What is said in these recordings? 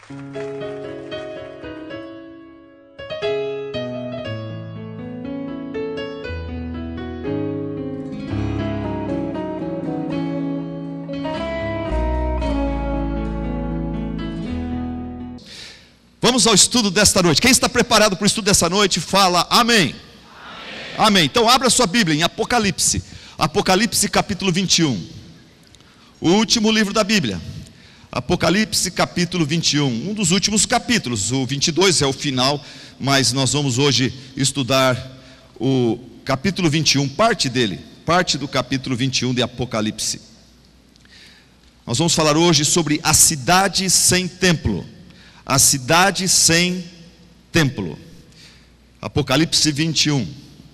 Vamos ao estudo desta noite. Quem está preparado para o estudo dessa noite, fala amém. Amém. Então abra sua Bíblia em Apocalipse. Apocalipse capítulo 21. O último livro da Bíblia. Apocalipse capítulo 21. Um dos últimos capítulos. O 22 é o final, mas nós vamos hoje estudar o capítulo 21, parte dele. Parte do capítulo 21 de Apocalipse. Nós vamos falar hoje sobre a cidade sem templo. A cidade sem templo. Apocalipse 21.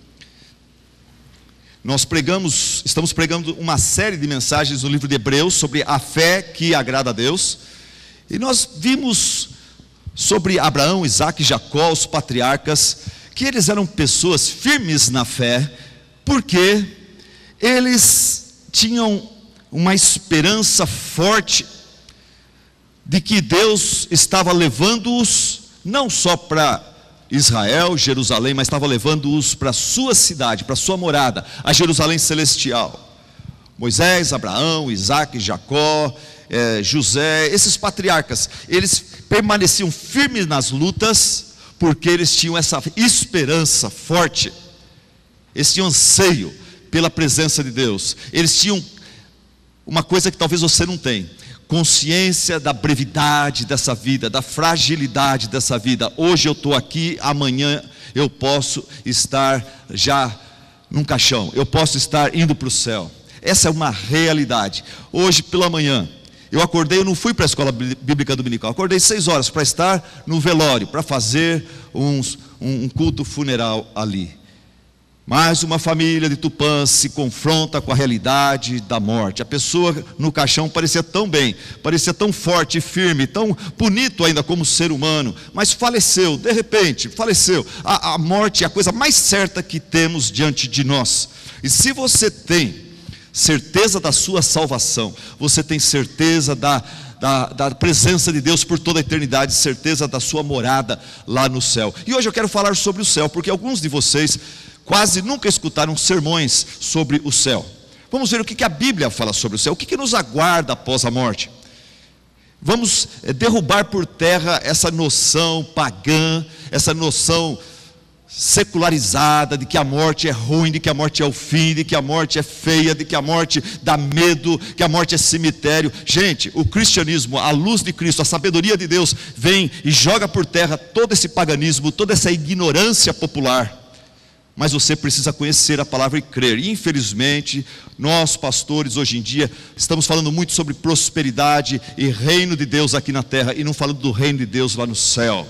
Estamos pregando uma série de mensagens no livro de Hebreus sobre a fé que agrada a Deus. E nós vimos sobre Abraão, Isaac e Jacó, os patriarcas, que eles eram pessoas firmes na fé, porque eles tinham uma esperança forte de que Deus estava levando-os não só para Israel, Jerusalém, mas estava levando-os para a sua cidade, para a sua morada, a Jerusalém celestial. Moisés, Abraão, Isaac, Jacó, José, esses patriarcas, eles permaneciam firmes nas lutas, porque eles tinham essa esperança forte, eles tinham anseio pela presença de Deus, eles tinham uma coisa que talvez você não tenha: consciência da brevidade dessa vida, da fragilidade dessa vida. Hoje eu estou aqui, amanhã eu posso estar já num caixão, eu posso estar indo para o céu. Essa é uma realidade. Hoje pela manhã eu acordei, eu não fui para a escola bíblica dominical, acordei 6 horas para estar no velório, para fazer um culto funeral ali. Mais uma família de Tupã se confronta com a realidade da morte. A pessoa no caixão parecia tão bem, parecia tão forte e firme, tão bonito ainda como ser humano, mas faleceu, de repente, faleceu. A morte é a coisa mais certa que temos diante de nós. E se você tem certeza da sua salvação, você tem certeza da presença de Deus por toda a eternidade, certeza da sua morada lá no céu. E hoje eu quero falar sobre o céu, porque alguns de vocês quase nunca escutaram sermões sobre o céu. Vamos ver o que a Bíblia fala sobre o céu, o que nos aguarda após a morte. Vamos derrubar por terra essa noção pagã, essa noção secularizada de que a morte é ruim, de que a morte é o fim, de que a morte é feia, de que a morte dá medo, que a morte é cemitério. Gente, o cristianismo, a luz de Cristo, a sabedoria de Deus vem e joga por terra todo esse paganismo, toda essa ignorância popular. Mas você precisa conhecer a palavra e crer. E infelizmente, nós pastores hoje em dia estamos falando muito sobre prosperidade e reino de Deus aqui na terra, e não falando do reino de Deus lá no céu.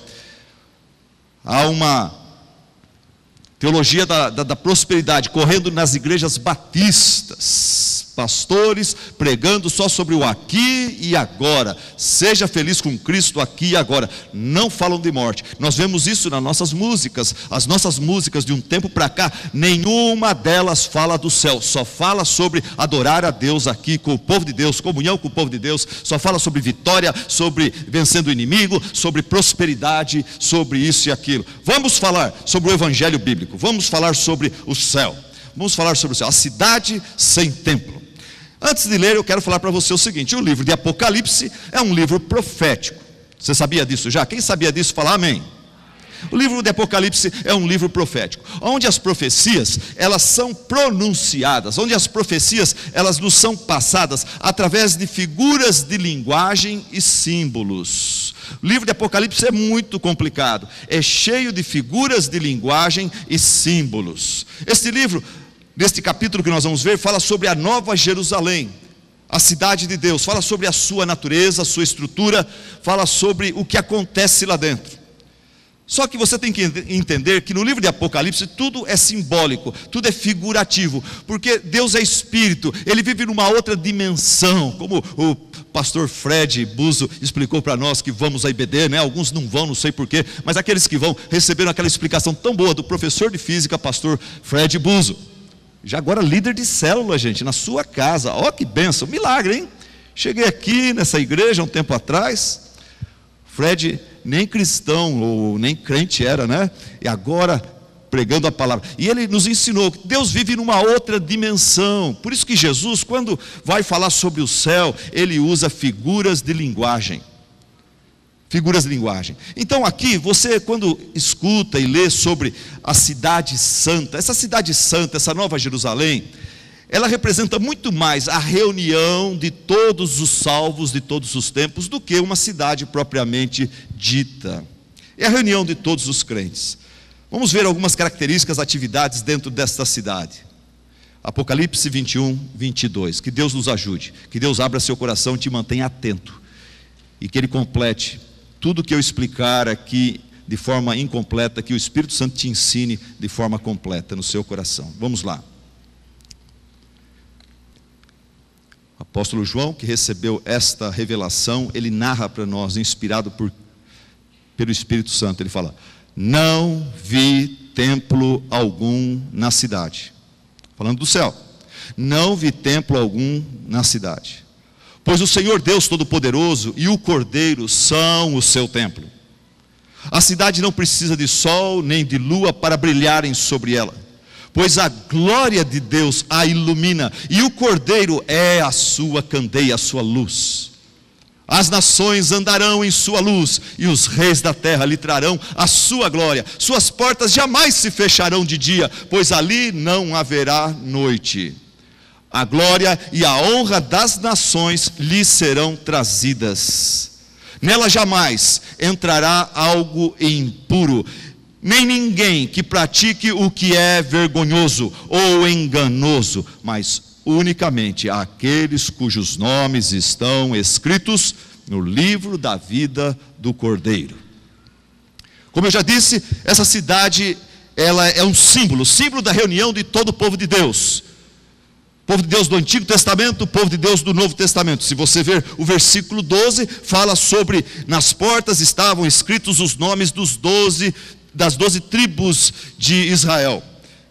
Há uma teologia da prosperidade correndo nas igrejas batistas, pastores pregando só sobre o aqui e agora. Seja feliz com Cristo aqui e agora. Não falam de morte. Nós vemos isso nas nossas músicas. As nossas músicas de um tempo para cá, nenhuma delas fala do céu. Só fala sobre adorar a Deus aqui com o povo de Deus, comunhão com o povo de Deus. Só fala sobre vitória, sobre vencendo o inimigo, sobre prosperidade, sobre isso e aquilo. Vamos falar sobre o evangelho bíblico. Vamos falar sobre o céu. Vamos falar sobre o céu, a cidade sem templo. Antes de ler, eu quero falar para você o seguinte: o livro de Apocalipse é um livro profético. Você sabia disso já? Quem sabia disso, fala amém. O livro de Apocalipse é um livro profético, onde as profecias, elas são pronunciadas, onde as profecias, elas nos são passadas através de figuras de linguagem e símbolos. O livro de Apocalipse é muito complicado, é cheio de figuras de linguagem e símbolos. Este livro, neste capítulo que nós vamos ver, fala sobre a Nova Jerusalém, a cidade de Deus, fala sobre a sua natureza, a sua estrutura, fala sobre o que acontece lá dentro. Só que você tem que entender que no livro de Apocalipse tudo é simbólico, tudo é figurativo, porque Deus é espírito, Ele vive numa outra dimensão, como o pastor Fred Buzo explicou para nós que vamos à IBD, né? Alguns não vão, não sei porquê, mas aqueles que vão receberam aquela explicação tão boa do professor de física, pastor Fred Buzo. Já agora líder de célula, gente, na sua casa. Ó que bênção, milagre, hein? Cheguei aqui nessa igreja um tempo atrás, Fred nem cristão ou nem crente era, né? E agora pregando a palavra. E ele nos ensinou que Deus vive numa outra dimensão. Por isso que Jesus, quando vai falar sobre o céu, ele usa figuras de linguagem. Figuras de linguagem. Então aqui, você quando escuta e lê sobre a cidade santa, essa nova Jerusalém, ela representa muito mais a reunião de todos os salvos de todos os tempos do que uma cidade propriamente dita. É a reunião de todos os crentes. Vamos ver algumas características, atividades dentro desta cidade. Apocalipse 21, 22. Que Deus nos ajude, que Deus abra seu coração e te mantenha atento, e que Ele complete tudo que eu explicar aqui de forma incompleta, que o Espírito Santo te ensine de forma completa no seu coração. Vamos lá. O apóstolo João, que recebeu esta revelação, ele narra para nós, inspirado pelo Espírito Santo. Ele fala: não vi templo algum na cidade. Falando do céu. Não vi templo algum na cidade. Pois o Senhor Deus Todo-Poderoso e o Cordeiro são o seu templo. A cidade não precisa de sol nem de lua para brilharem sobre ela, pois a glória de Deus a ilumina, e o Cordeiro é a sua candeia, a sua luz. As nações andarão em sua luz, e os reis da terra lhe trarão a sua glória. Suas portas jamais se fecharão de dia, pois ali não haverá noite. A glória e a honra das nações lhe serão trazidas. Nela jamais entrará algo impuro, nem ninguém que pratique o que é vergonhoso ou enganoso, mas unicamente aqueles cujos nomes estão escritos no livro da vida do Cordeiro. Como eu já disse, essa cidade, ela é um símbolo da reunião de todo o povo de Deus. Povo de Deus do Antigo Testamento, povo de Deus do Novo Testamento. Se você ver o versículo 12, fala sobre, nas portas estavam escritos os nomes das 12 tribos de Israel.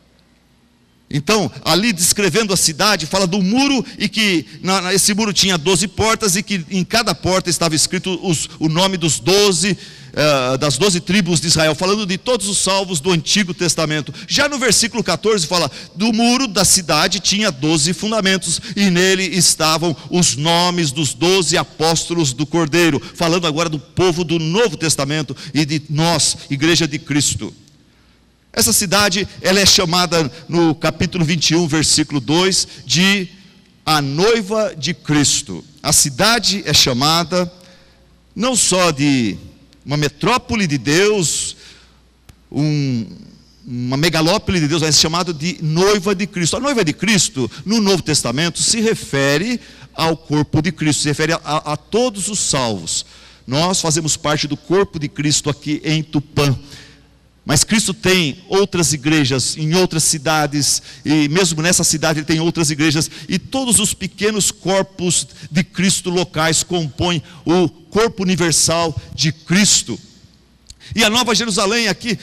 Então, ali descrevendo a cidade, fala do muro, e que esse muro tinha 12 portas, e que em cada porta estava escrito o nome das 12 tribos de Israel, falando de todos os salvos do Antigo Testamento. Já no versículo 14 fala, do muro da cidade tinha 12 fundamentos, e nele estavam os nomes dos 12 apóstolos do Cordeiro, falando agora do povo do Novo Testamento e de nós, Igreja de Cristo. Essa cidade, ela é chamada no capítulo 21, versículo 2, de a noiva de Cristo. A cidade é chamada não só de uma metrópole de Deus, uma megalópole de Deus, mas é chamada de noiva de Cristo. A noiva de Cristo, no Novo Testamento, se refere ao corpo de Cristo, se refere a todos os salvos. Nós fazemos parte do corpo de Cristo aqui em Tupã. Mas Cristo tem outras igrejas em outras cidades, e mesmo nessa cidade ele tem outras igrejas, e todos os pequenos corpos de Cristo locais compõem o corpo universal de Cristo. E a Nova Jerusalém aqui,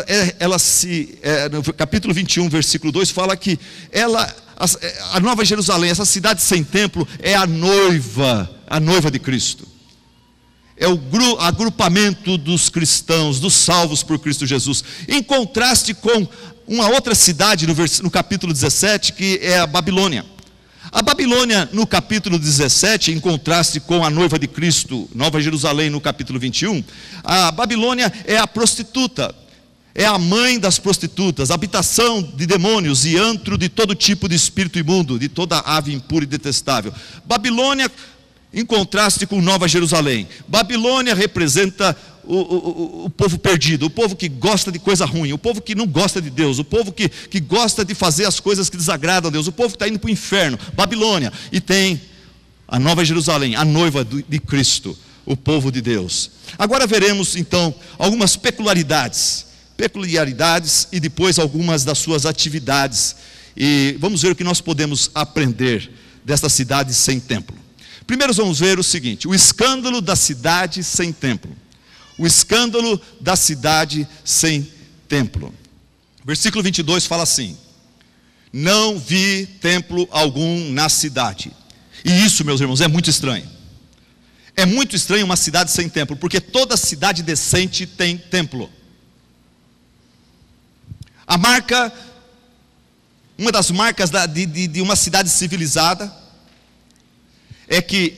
no capítulo 21, versículo 2, fala que a Nova Jerusalém, essa cidade sem templo, é a noiva de Cristo. É o agrupamento dos cristãos, dos salvos por Cristo Jesus, em contraste com uma outra cidade no capítulo 17, que é a Babilônia. A Babilônia, no capítulo 17, em contraste com a noiva de Cristo, Nova Jerusalém, no capítulo 21, a Babilônia é a prostituta, é a mãe das prostitutas, habitação de demônios e antro de todo tipo de espírito imundo, de toda ave impura e detestável. Babilônia, em contraste com Nova Jerusalém. Babilônia representa o povo perdido, o povo que gosta de coisa ruim, o povo que não gosta de Deus, o povo que gosta de fazer as coisas que desagradam a Deus, o povo que está indo para o inferno. Babilônia. E tem a Nova Jerusalém, a noiva de Cristo, o povo de Deus. Agora veremos então algumas peculiaridades e depois algumas das suas atividades, e vamos ver o que nós podemos aprender desta cidade sem templo. Primeiro vamos ver o seguinte: o escândalo da cidade sem templo. O escândalo da cidade sem templo. Versículo 22 fala assim: não vi templo algum na cidade. E isso, meus irmãos, é muito estranho. É muito estranho uma cidade sem templo, porque toda cidade decente tem templo. Uma das marcas de uma cidade civilizada é que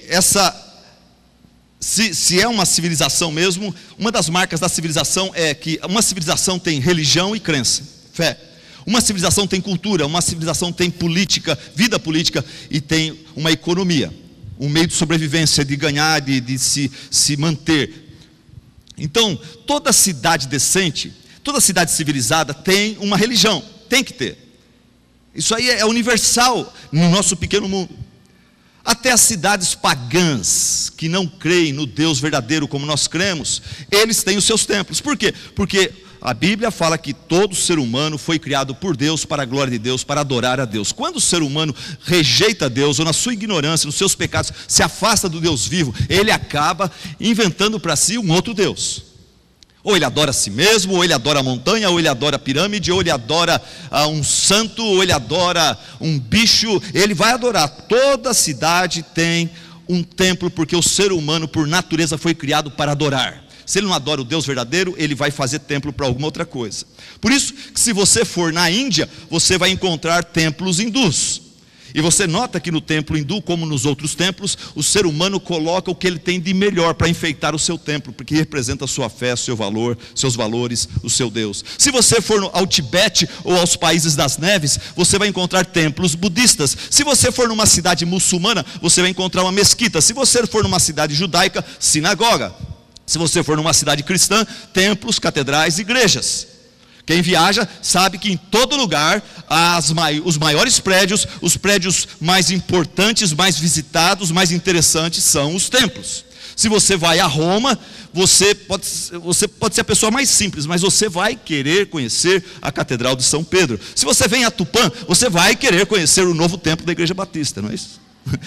se é uma civilização mesmo, uma das marcas da civilização é que uma civilização tem religião e crença, fé. Uma civilização tem cultura, uma civilização tem política, vida política, e tem uma economia, um meio de sobrevivência, de ganhar, de se manter. Então, toda cidade decente, toda cidade civilizada tem uma religião, tem que ter. Isso aí é universal no nosso pequeno mundo. Até as cidades pagãs, que não creem no Deus verdadeiro como nós cremos, eles têm os seus templos. Por quê? Porque a Bíblia fala que todo ser humano foi criado por Deus, para a glória de Deus, para adorar a Deus. Quando o ser humano rejeita Deus, ou na sua ignorância, nos seus pecados, se afasta do Deus vivo, ele acaba inventando para si um outro Deus. Ou ele adora a si mesmo, ou ele adora a montanha, ou ele adora a pirâmide, ou ele adora um santo, ou ele adora um bicho. Ele vai adorar. Toda cidade tem um templo, porque o ser humano por natureza foi criado para adorar. Se ele não adora o Deus verdadeiro, ele vai fazer templo para alguma outra coisa. Por isso que se você for na Índia, você vai encontrar templos hindus. E você nota que no templo hindu, como nos outros templos, o ser humano coloca o que ele tem de melhor para enfeitar o seu templo, porque representa a sua fé, seu valor, seus valores, o seu Deus. Se você for ao Tibete ou aos países das neves, você vai encontrar templos budistas. Se você for numa cidade muçulmana, você vai encontrar uma mesquita. Se você for numa cidade judaica, sinagoga. Se você for numa cidade cristã, templos, catedrais, igrejas. Quem viaja sabe que em todo lugar, os maiores prédios, os prédios mais importantes, mais visitados, mais interessantes são os templos. Se você vai a Roma, você pode ser a pessoa mais simples, mas você vai querer conhecer a Catedral de São Pedro. Se você vem a Tupã, você vai querer conhecer o novo templo da Igreja Batista, não é isso?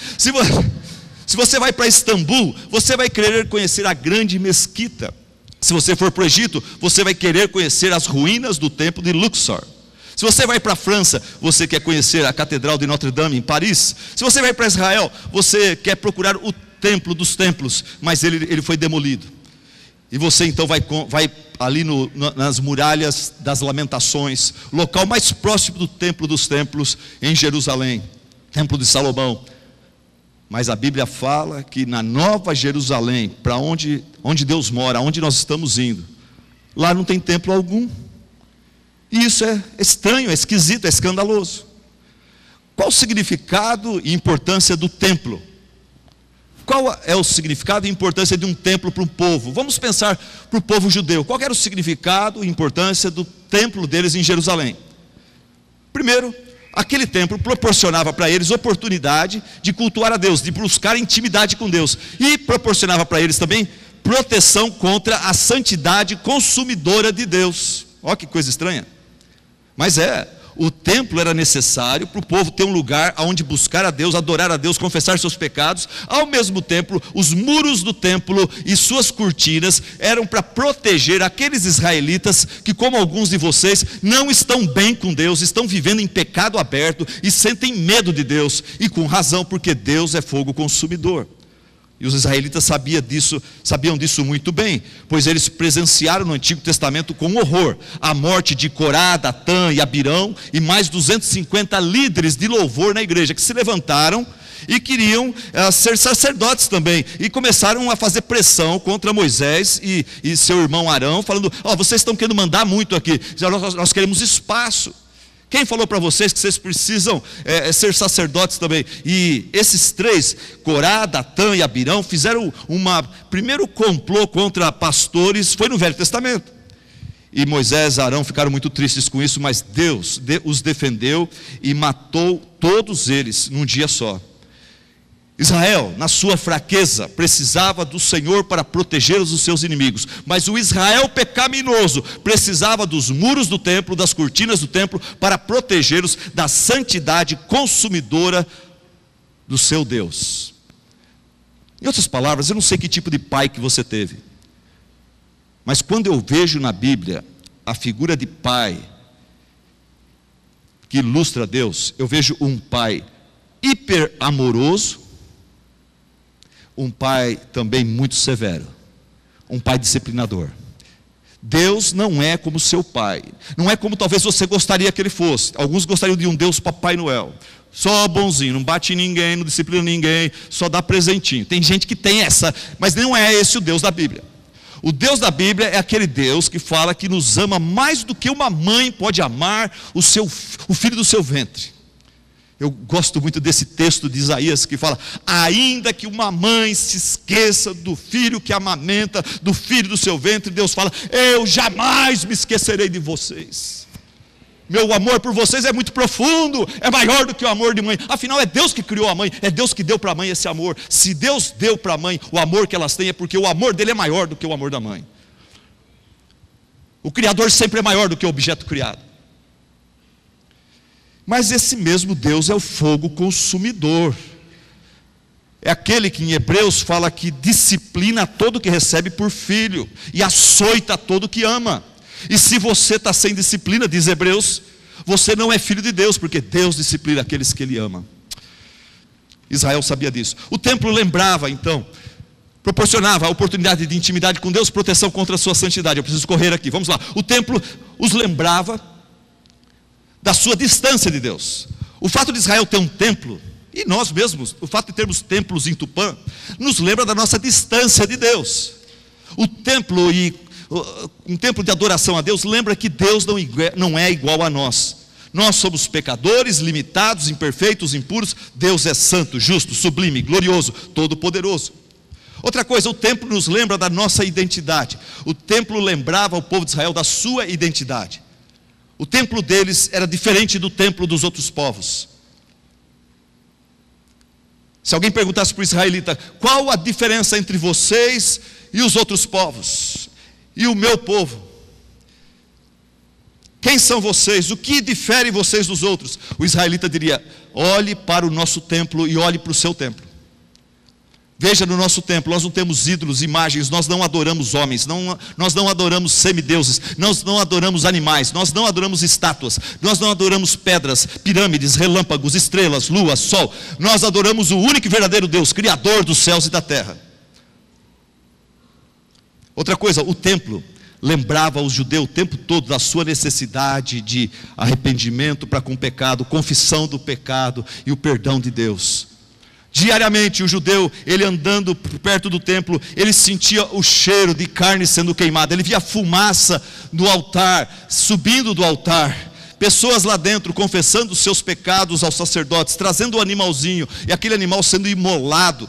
Se você vai para Istambul, você vai querer conhecer a grande mesquita. Se você for para o Egito, você vai querer conhecer as ruínas do templo de Luxor. Se você vai para a França, você quer conhecer a Catedral de Notre Dame em Paris. Se você vai para Israel, você quer procurar o templo dos templos, mas ele foi demolido. E você então vai ali nas muralhas das lamentações, local mais próximo do templo dos templos em Jerusalém, templo de Salomão. Mas a Bíblia fala que na Nova Jerusalém, para onde Deus mora, onde nós estamos indo, lá não tem templo algum. E isso é estranho, é esquisito, é escandaloso. Qual o significado e importância do templo? Qual é o significado e importância de um templo para um povo? Vamos pensar para o povo judeu. Qual era o significado e importância do templo deles em Jerusalém? Primeiro, aquele templo proporcionava para eles oportunidade de cultuar a Deus, de buscar intimidade com Deus. E proporcionava para eles também proteção contra a santidade consumidora de Deus. Olha que coisa estranha. Mas o templo era necessário para o povo ter um lugar onde buscar a Deus, adorar a Deus, confessar seus pecados. Ao mesmo tempo, os muros do templo e suas cortinas eram para proteger aqueles israelitas que, como alguns de vocês, não estão bem com Deus, estão vivendo em pecado aberto e sentem medo de Deus, e com razão, porque Deus é fogo consumidor. E os israelitas sabiam disso muito bem, pois eles presenciaram no Antigo Testamento com horror a morte de Corá, Datã e Abirão, e mais 250 líderes de louvor na igreja, que se levantaram e queriam ser sacerdotes também, e começaram a fazer pressão contra Moisés e seu irmão Arão, falando: vocês estão querendo mandar muito aqui, nós queremos espaço. Quem falou para vocês que vocês precisam ser sacerdotes também? E esses três, Corá, Datã e Abirão, fizeram primeiro complô contra pastores, foi no Velho Testamento. E Moisés e Arão ficaram muito tristes com isso, mas Deus os defendeu e matou todos eles num dia só. Israel, na sua fraqueza, precisava do Senhor para proteger os seus inimigos, mas o Israel pecaminoso precisava dos muros do templo, das cortinas do templo, para protegê-los da santidade consumidora do seu Deus. Em outras palavras, eu não sei que tipo de pai que você teve, mas quando eu vejo na Bíblia a figura de pai que ilustra Deus, eu vejo um pai hiper amoroso, um pai também muito severo, um pai disciplinador. Deus não é como seu pai, não é como talvez você gostaria que ele fosse. Alguns gostariam de um Deus Papai Noel, só bonzinho, não bate em ninguém, não disciplina ninguém, só dá presentinho. Tem gente que tem essa, mas não é esse o Deus da Bíblia. O Deus da Bíblia é aquele Deus que fala que nos ama mais do que uma mãe pode amar o filho do seu ventre. Eu gosto muito desse texto de Isaías que fala: ainda que uma mãe se esqueça do filho que amamenta, do filho do seu ventre, Deus fala: eu jamais me esquecerei de vocês. Meu amor por vocês é muito profundo, é maior do que o amor de mãe. Afinal é Deus que criou a mãe, é Deus que deu para a mãe esse amor. Se Deus deu para a mãe o amor que elas têm, é porque o amor dele é maior do que o amor da mãe. O Criador sempre é maior do que o objeto criado. Mas esse mesmo Deus é o fogo consumidor. É aquele que em Hebreus fala que disciplina todo que recebe por filho e açoita todo que ama. E se você está sem disciplina, diz Hebreus, você não é filho de Deus, porque Deus disciplina aqueles que Ele ama. Israel sabia disso. O templo lembrava então, proporcionava a oportunidade de intimidade com Deus, proteção contra a sua santidade. Eu preciso correr aqui, vamos lá. O templo os lembrava da sua distância de Deus. O fato de Israel ter um templo, e nós mesmos, o fato de termos templos em Tupã, nos lembra da nossa distância de Deus. O templo um templo de adoração a Deus lembra que Deus não é igual a nós. Nós somos pecadores, limitados, imperfeitos, impuros. Deus é santo, justo, sublime, glorioso, todo-poderoso. Outra coisa, o templo nos lembra da nossa identidade. O templo lembrava ao povo de Israel da sua identidade. O templo deles era diferente do templo dos outros povos. Se alguém perguntasse para o israelita: qual a diferença entre vocês e os outros povos? E o meu povo? Quem são vocês? O que difere vocês dos outros? O israelita diria: olhe para o nosso templo e olhe para o seu templo. Veja, no nosso templo nós não temos ídolos, imagens, nós não adoramos homens, nós não adoramos semideuses, nós não adoramos animais, nós não adoramos estátuas, nós não adoramos pedras, pirâmides, relâmpagos, estrelas, lua, sol. Nós adoramos o único e verdadeiro Deus, Criador dos céus e da terra. Outra coisa, o templo lembrava os judeus o tempo todo da sua necessidade de arrependimento para com o pecado, confissão do pecado e o perdão de Deus. Diariamente o judeu, ele andando perto do templo, ele sentia o cheiro de carne sendo queimada, ele via fumaça no altar, subindo do altar, pessoas lá dentro confessando os seus pecados aos sacerdotes, trazendo o animalzinho, e aquele animal sendo imolado,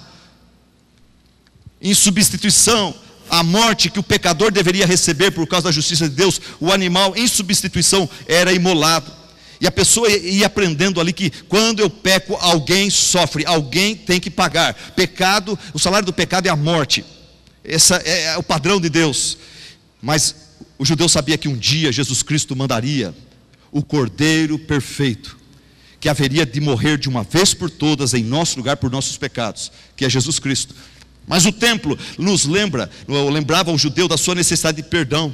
em substituição à morte que o pecador deveria receber por causa da justiça de Deus. O animal em substituição era imolado. E a pessoa ia aprendendo ali que quando eu peco, alguém sofre, alguém tem que pagar. Pecado, o salário do pecado é a morte. Esse é o padrão de Deus. Mas o judeu sabia que um dia Jesus Cristo mandaria o Cordeiro perfeito, que haveria de morrer de uma vez por todas em nosso lugar por nossos pecados, que é Jesus Cristo. Mas o templo nos lembrava o judeu da sua necessidade de perdão.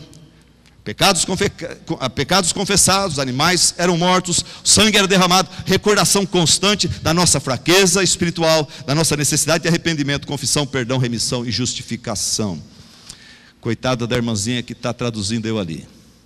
Pecados confessados, animais eram mortos, sangue era derramado, recordação constante da nossa fraqueza espiritual, da nossa necessidade de arrependimento, confissão, perdão, remissão e justificação. Coitada da irmãzinha que está traduzindo eu ali.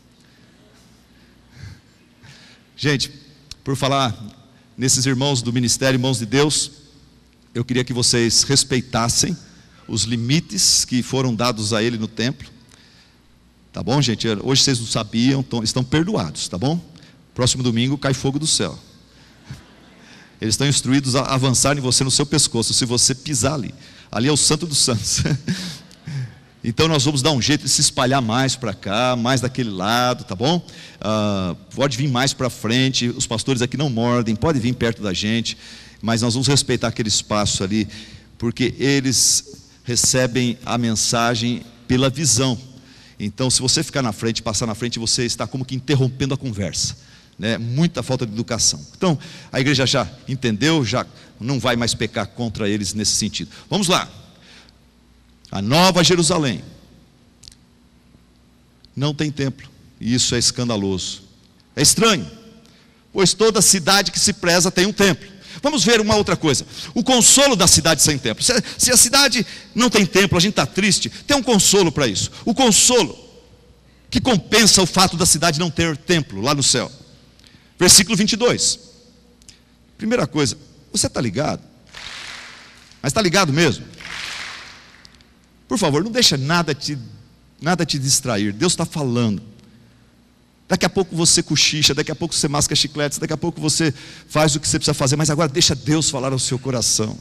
Gente, por falar nesses irmãos do ministério, irmãos de Deus, eu queria que vocês respeitassem os limites que foram dados a ele no templo. Tá bom, gente? Hoje vocês não sabiam, estão perdoados, tá bom? Próximo domingo cai fogo do céu. Eles estão instruídos a avançar em você no seu pescoço, se você pisar ali. Ali é o santo dos santos. Então nós vamos dar um jeito de se espalhar mais para cá, mais daquele lado, tá bom? Pode vir mais para frente, os pastores aqui não mordem, pode vir perto da gente, mas nós vamos respeitar aquele espaço ali, porque eles recebem a mensagem pela visão. Então, se você ficar na frente, passar na frente, você está como que interrompendo a conversa, né? Muita falta de educação. Então, a igreja já entendeu, já não vai mais pecar contra eles nesse sentido. Vamos lá. A Nova Jerusalém não tem templo, e isso é escandaloso. É estranho, pois toda cidade que se preza tem um templo. Vamos ver uma outra coisa. O consolo da cidade sem templo. Se a cidade não tem templo, a gente está triste, tem um consolo para isso. O consolo que compensa o fato da cidade não ter templo lá no céu. Versículo 22. Primeira coisa, você está ligado? Mas está ligado mesmo? Por favor, não deixa nada te distrair. Deus está falando. Daqui a pouco você cochicha, daqui a pouco você masca chicletes, daqui a pouco você faz o que você precisa fazer, mas agora deixa Deus falar ao seu coração.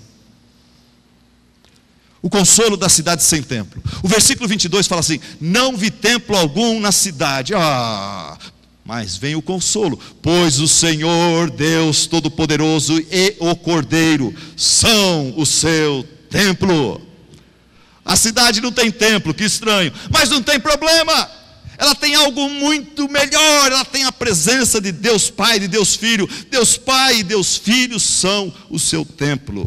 O consolo da cidade sem templo. O versículo 22 fala assim: não vi templo algum na cidade. Mas vem o consolo, pois o Senhor Deus Todo-Poderoso e o Cordeiro são o seu templo. A cidade não tem templo, que estranho, mas não tem problema. Ela tem algo muito melhor, ela tem a presença de Deus Pai, de Deus Filho. Deus Pai e Deus Filho são o seu templo.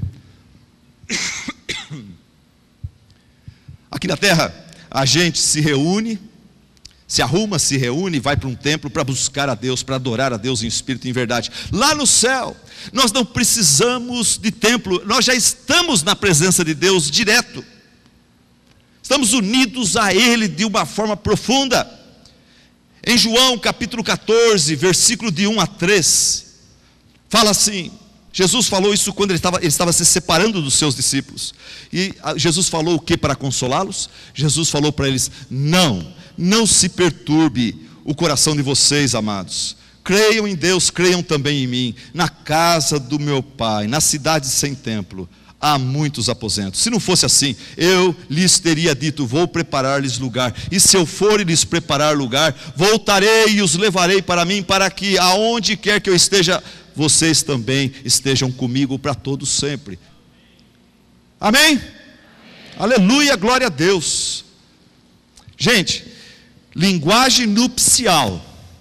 Aqui na terra, a gente se reúne, se arruma, se reúne, vai para um templo para buscar a Deus, para adorar a Deus em espírito e em verdade. Lá no céu, nós não precisamos de templo, nós já estamos na presença de Deus direto. Estamos unidos a Ele de uma forma profunda. Em João capítulo 14, versículo de 1 a 3, fala assim, Jesus falou isso quando ele estava se separando dos seus discípulos. E Jesus falou o que para consolá-los? Jesus falou para eles: não se perturbe o coração de vocês, amados. Creiam em Deus, creiam também em mim. Na casa do meu Pai, na cidade sem templo, há muitos aposentos. Se não fosse assim, eu lhes teria dito: vou preparar-lhes lugar. E se eu for e lhes preparar lugar, voltarei e os levarei para mim, para que aonde quer que eu esteja, vocês também estejam comigo para todos sempre. Amém? Amém. Aleluia, glória a Deus. Gente, linguagem nupcial,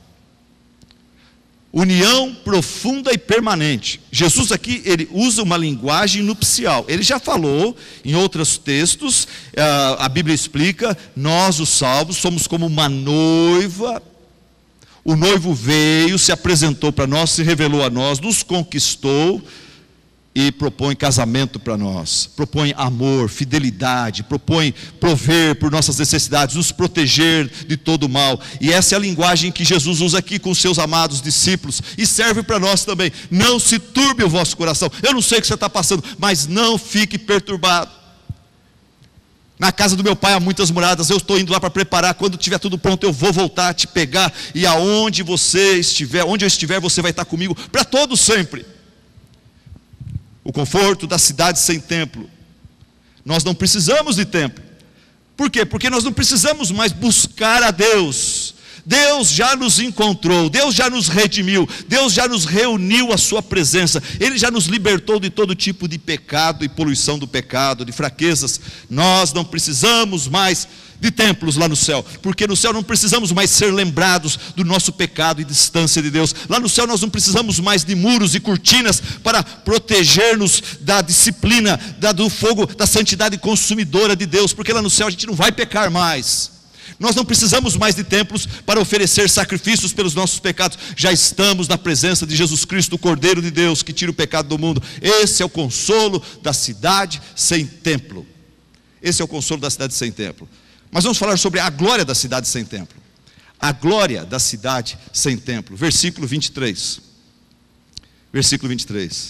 união profunda e permanente. Jesus aqui, ele usa uma linguagem nupcial. Ele já falou em outros textos, a Bíblia explica, nós os salvos somos como uma noiva. O noivo veio, se apresentou para nós, se revelou a nós, nos conquistou e propõe casamento para nós, propõe amor, fidelidade, propõe prover por nossas necessidades, nos proteger de todo mal. E essa é a linguagem que Jesus usa aqui com os seus amados discípulos, e serve para nós também. Não se turbe o vosso coração. Eu não sei o que você está passando, mas não fique perturbado. Na casa do meu Pai há muitas moradas, eu estou indo lá para preparar, quando tiver tudo pronto eu vou voltar a te pegar, e aonde você estiver, onde eu estiver, você vai estar comigo para todo sempre. O conforto da cidade sem templo. Nós não precisamos de templo. Por quê? Porque nós não precisamos mais buscar a Deus. Deus já nos encontrou, Deus já nos redimiu, Deus já nos reuniu à sua presença. Ele já nos libertou de todo tipo de pecado e poluição do pecado, de fraquezas. Nós não precisamos mais de templos lá no céu, porque no céu não precisamos mais ser lembrados do nosso pecado e distância de Deus. Lá no céu nós não precisamos mais de muros e cortinas para proteger-nos da disciplina, do fogo, da santidade consumidora de Deus, porque lá no céu a gente não vai pecar mais. Nós não precisamos mais de templos para oferecer sacrifícios pelos nossos pecados. Já estamos na presença de Jesus Cristo, o Cordeiro de Deus, que tira o pecado do mundo. Esse é o consolo da cidade sem templo. Esse é o consolo da cidade sem templo. Mas vamos falar sobre a glória da cidade sem templo. A glória da cidade sem templo. Versículo 23. Versículo 23.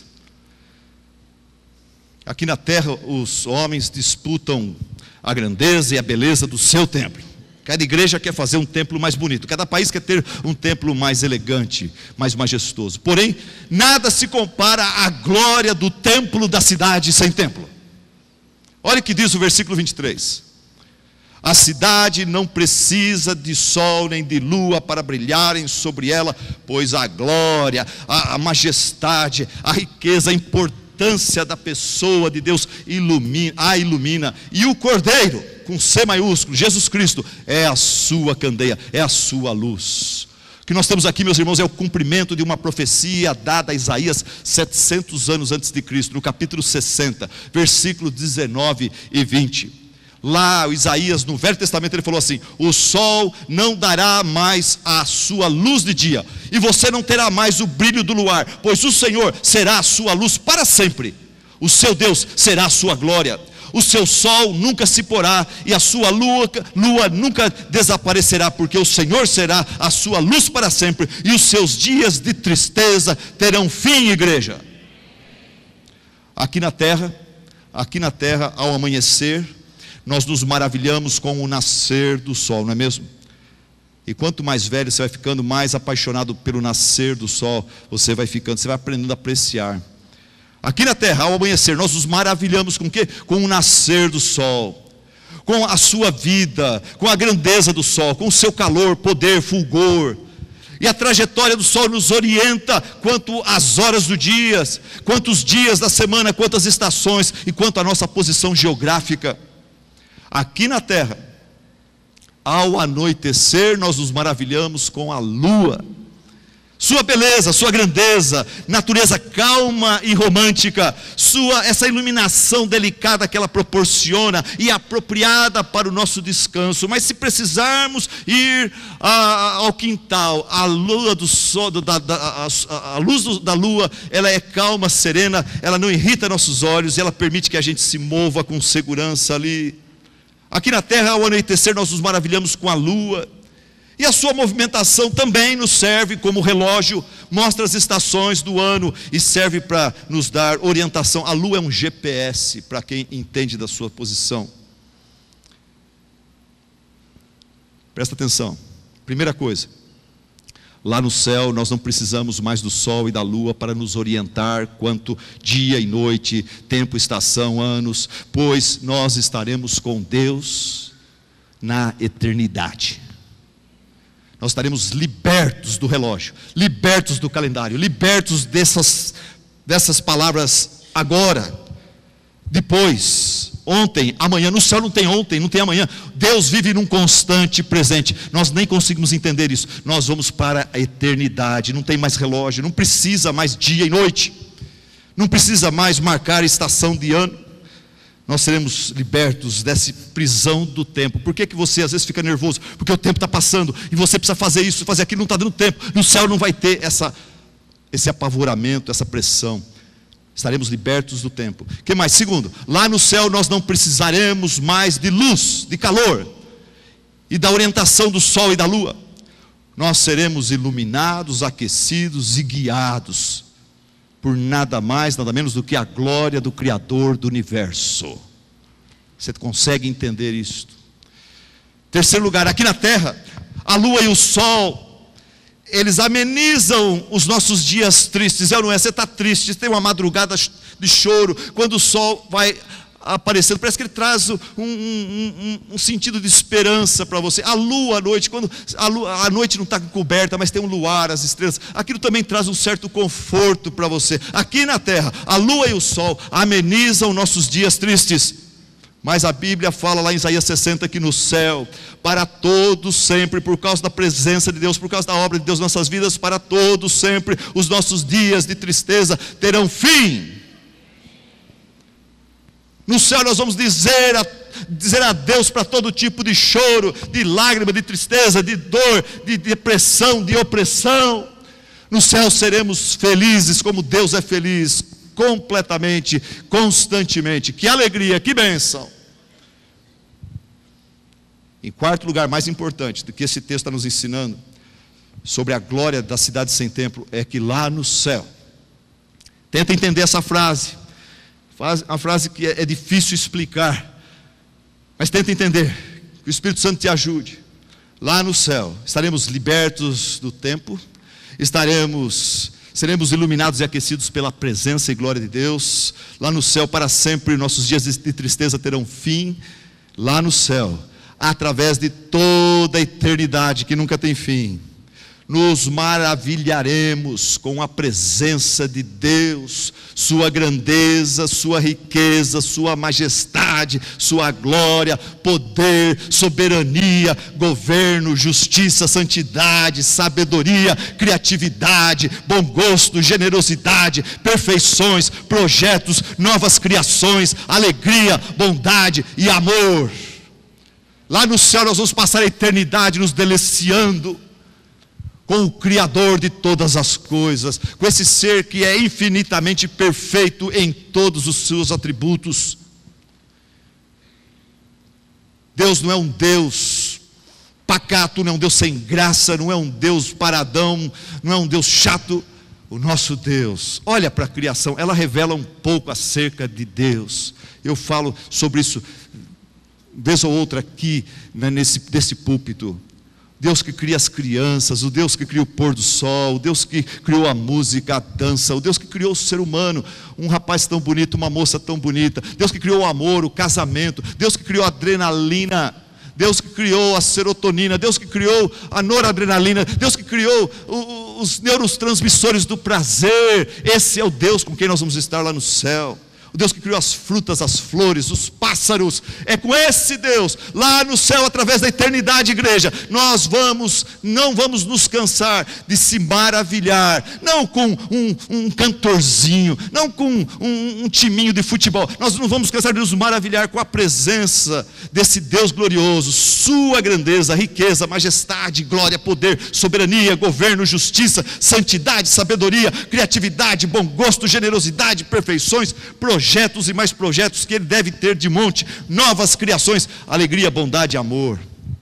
Aqui na terra os homens disputam a grandeza e a beleza do seu templo. Cada igreja quer fazer um templo mais bonito. Cada país quer ter um templo mais elegante, mais majestoso. Porém, nada se compara à glória do templo da cidade sem templo. Olha o que diz o versículo 23. A cidade não precisa de sol nem de lua para brilharem sobre ela, pois a glória, a majestade, a riqueza, a importância da pessoa de Deus ilumina. E o Cordeiro, com C maiúsculo, Jesus Cristo, é a sua candeia, é a sua luz. O que nós temos aqui, meus irmãos, é o cumprimento de uma profecia dada a Isaías 700 anos antes de Cristo, no capítulo 60, versículos 19 e 20. Lá, o Isaías, no Velho Testamento, ele falou assim: o sol não dará mais a sua luz de dia, e você não terá mais o brilho do luar, pois o Senhor será a sua luz para sempre, o seu Deus será a sua glória. O seu sol nunca se porá, e a sua lua nunca desaparecerá, porque o Senhor será a sua luz para sempre, e os seus dias de tristeza terão fim, igreja. Aqui na terra, ao amanhecer, nós nos maravilhamos com o nascer do sol, não é mesmo? E quanto mais velho você vai ficando, mais apaixonado pelo nascer do sol você vai ficando, você vai aprendendo a apreciar. Aqui na terra, ao amanhecer, nós nos maravilhamos com o quê? Com o nascer do sol, com a sua vida, com a grandeza do sol, com o seu calor, poder, fulgor. E a trajetória do sol nos orienta quanto às horas do dia, quantos dias da semana, quantas estações e quanto à nossa posição geográfica. Aqui na terra, ao anoitecer, nós nos maravilhamos com a lua, sua beleza, sua grandeza, natureza calma e romântica, essa iluminação delicada que ela proporciona e apropriada para o nosso descanso. Mas se precisarmos ir ao quintal, a luz da lua, ela é calma, serena, ela não irrita nossos olhos, ela permite que a gente se mova com segurança ali. Aqui na terra, ao anoitecer, nós nos maravilhamos com a lua. E a sua movimentação também nos serve como relógio, mostra as estações do ano e serve para nos dar orientação. A lua é um GPS para quem entende da sua posição. Presta atenção. Primeira coisa, lá no céu nós não precisamos mais do sol e da lua para nos orientar quanto dia e noite, tempo, estação, anos, pois nós estaremos com Deus na eternidade. Nós estaremos libertos do relógio, libertos do calendário, libertos dessas palavras agora, depois, ontem, amanhã. No céu não tem ontem, não tem amanhã. Deus vive num constante presente. Nós nem conseguimos entender isso. Nós vamos para a eternidade. Não tem mais relógio, não precisa mais dia e noite, não precisa mais marcar estação de ano. Nós seremos libertos dessa prisão do tempo. Por que você às vezes fica nervoso? Porque o tempo está passando e você precisa fazer isso, fazer aquilo, não está dando tempo. No céu não vai ter esse apavoramento, essa pressão. Estaremos libertos do tempo. O que mais? Segundo, lá no céu nós não precisaremos mais de luz, de calor e da orientação do sol e da lua. Nós seremos iluminados, aquecidos e guiados por nada mais, nada menos do que a glória do Criador do universo. Você consegue entender isto? Terceiro lugar, aqui na terra, a lua e o sol, eles amenizam os nossos dias tristes. É ou não é? Você está triste, você tem uma madrugada de choro, quando o sol vai aparecendo, parece que ele traz um sentido de esperança para você. A lua à noite, quando a noite não está coberta, mas tem um luar, as estrelas, aquilo também traz um certo conforto para você. Aqui na terra, a lua e o sol amenizam nossos dias tristes, mas a Bíblia fala lá em Isaías 60 que no céu, para todos sempre, por causa da presença de Deus, por causa da obra de Deus em nossas vidas, para todos sempre, os nossos dias de tristeza terão fim. No céu nós vamos dizer a Deus para todo tipo de choro, de lágrima, de tristeza, de dor, de depressão, de opressão. No céu seremos felizes como Deus é feliz, completamente, constantemente. Que alegria, que bênção. Em quarto lugar, mais importante do que esse texto está nos ensinando sobre a glória da cidade sem templo, é que lá no céu, tenta entender essa frase. Uma frase que é difícil explicar, mas tenta entender, que o Espírito Santo te ajude. Lá no céu, estaremos libertos do tempo, seremos iluminados e aquecidos pela presença e glória de Deus. Lá no céu, para sempre, nossos dias de tristeza terão fim. Lá no céu, através de toda a eternidade que nunca tem fim, nos maravilharemos com a presença de Deus, sua grandeza, sua riqueza, sua majestade, sua glória, poder, soberania, governo, justiça, santidade, sabedoria, criatividade, bom gosto, generosidade, perfeições, projetos, novas criações, alegria, bondade e amor. Lá no céu nós vamos passar a eternidade nos deliciando com o Criador de todas as coisas, com esse ser que é infinitamente perfeito em todos os seus atributos. Deus não é um Deus pacato, não é um Deus sem graça, não é um Deus paradão, não é um Deus chato. O nosso Deus, olha para a criação, ela revela um pouco acerca de Deus. Eu falo sobre isso vez ou outra aqui, né, desse púlpito. Deus que cria as crianças, o Deus que cria o pôr do sol, o Deus que criou a música, a dança, o Deus que criou o ser humano, um rapaz tão bonito, uma moça tão bonita, Deus que criou o amor, o casamento, Deus que criou a adrenalina, Deus que criou a serotonina, Deus que criou a noradrenalina, Deus que criou os neurotransmissores do prazer. Esse é o Deus com quem nós vamos estar lá no céu. O Deus que criou as frutas, as flores, os pássaros. É com esse Deus, lá no céu, através da eternidade, igreja, nós não vamos nos cansar de se maravilhar, não com um cantorzinho, não com um timinho de futebol. Nós não vamos cansar de nos maravilhar com a presença desse Deus glorioso, sua grandeza, riqueza, majestade, glória, poder, soberania, governo, justiça, santidade, sabedoria, criatividade, bom gosto, generosidade, perfeições, projetos e mais projetos que ele deve ter de monte, novas criações, alegria, bondade e amor.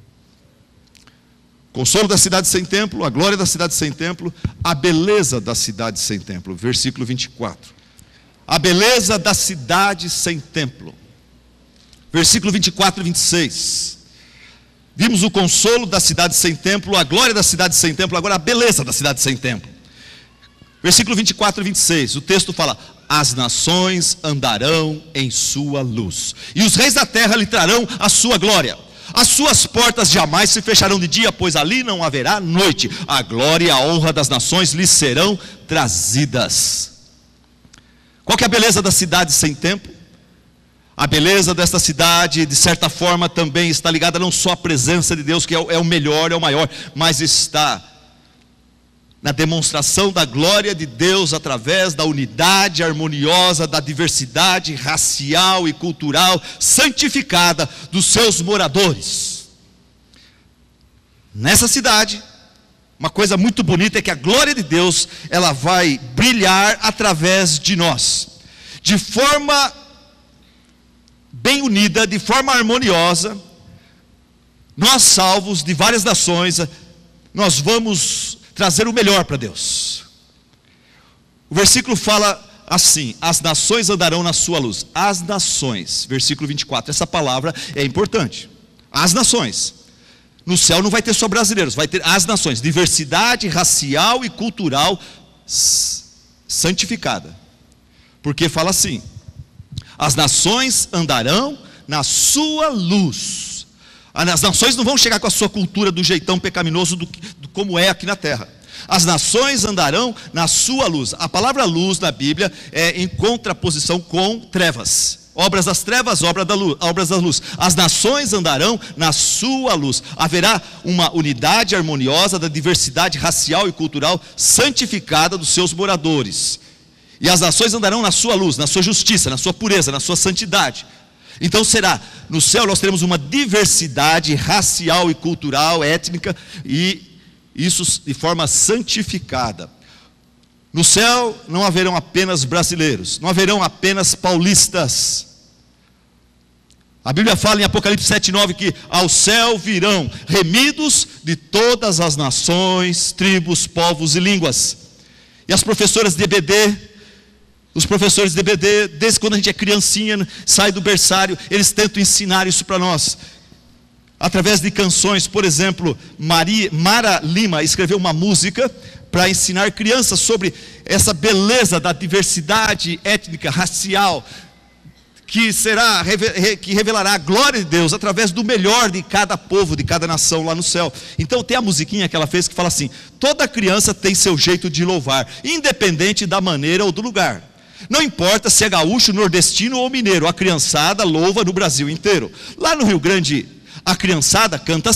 Consolo da cidade sem templo, a glória da cidade sem templo, a beleza da cidade sem templo. Versículo 24. A beleza da cidade sem templo. Versículo 24 e 26. Vimos o consolo da cidade sem templo, a glória da cidade sem templo, agora a beleza da cidade sem templo. Versículo 24 e 26, o texto fala: as nações andarão em sua luz, e os reis da terra lhe trarão a sua glória. As suas portas jamais se fecharão de dia, pois ali não haverá noite. A glória e a honra das nações lhe serão trazidas. Qual que é a beleza da cidade sem templo? A beleza desta cidade, de certa forma, também está ligada não só à presença de Deus, que é o melhor, é o maior, mas está na demonstração da glória de Deus através da unidade harmoniosa, da diversidade racial e cultural santificada dos seus moradores. Nessa cidade, uma coisa muito bonita é que a glória de Deus, ela vai brilhar através de nós, de forma bem unida, de forma harmoniosa. Nós, salvos de várias nações, nós vamos trazer o melhor para Deus. O versículo fala assim: as nações andarão na sua luz. As nações, versículo 24, essa palavra é importante. As nações. No céu não vai ter só brasileiros, vai ter as nações, diversidade racial e cultural santificada. Porque fala assim: as nações andarão na sua luz. As nações não vão chegar com a sua cultura do jeitão pecaminoso do como é aqui na terra. As nações andarão na sua luz. A palavra luz na Bíblia é em contraposição com trevas. Obras das trevas, obras da luz. As nações andarão na sua luz. Haverá uma unidade harmoniosa da diversidade racial e cultural santificada dos seus moradores. E as nações andarão na sua luz, na sua justiça, na sua pureza, na sua santidade. Então será, no céu nós teremos uma diversidade racial e cultural, étnica, e isso de forma santificada. No céu não haverão apenas brasileiros, não haverão apenas paulistas. A Bíblia fala em Apocalipse 7:9 que ao céu virão remidos de todas as nações, tribos, povos e línguas. E as professoras de EBD, os professores de EBD, desde quando a gente é criancinha, sai do berçário, eles tentam ensinar isso para nós. Através de canções, por exemplo, Mara Lima escreveu uma música para ensinar crianças sobre essa beleza da diversidade étnica, racial, que revelará a glória de Deus através do melhor de cada povo, de cada nação lá no céu. Então tem a musiquinha que ela fez que fala assim: toda criança tem seu jeito de louvar, independente da maneira ou do lugar. Não importa se é gaúcho, nordestino ou mineiro, a criançada louva no Brasil inteiro. Lá no Rio Grande, a criançada canta assim: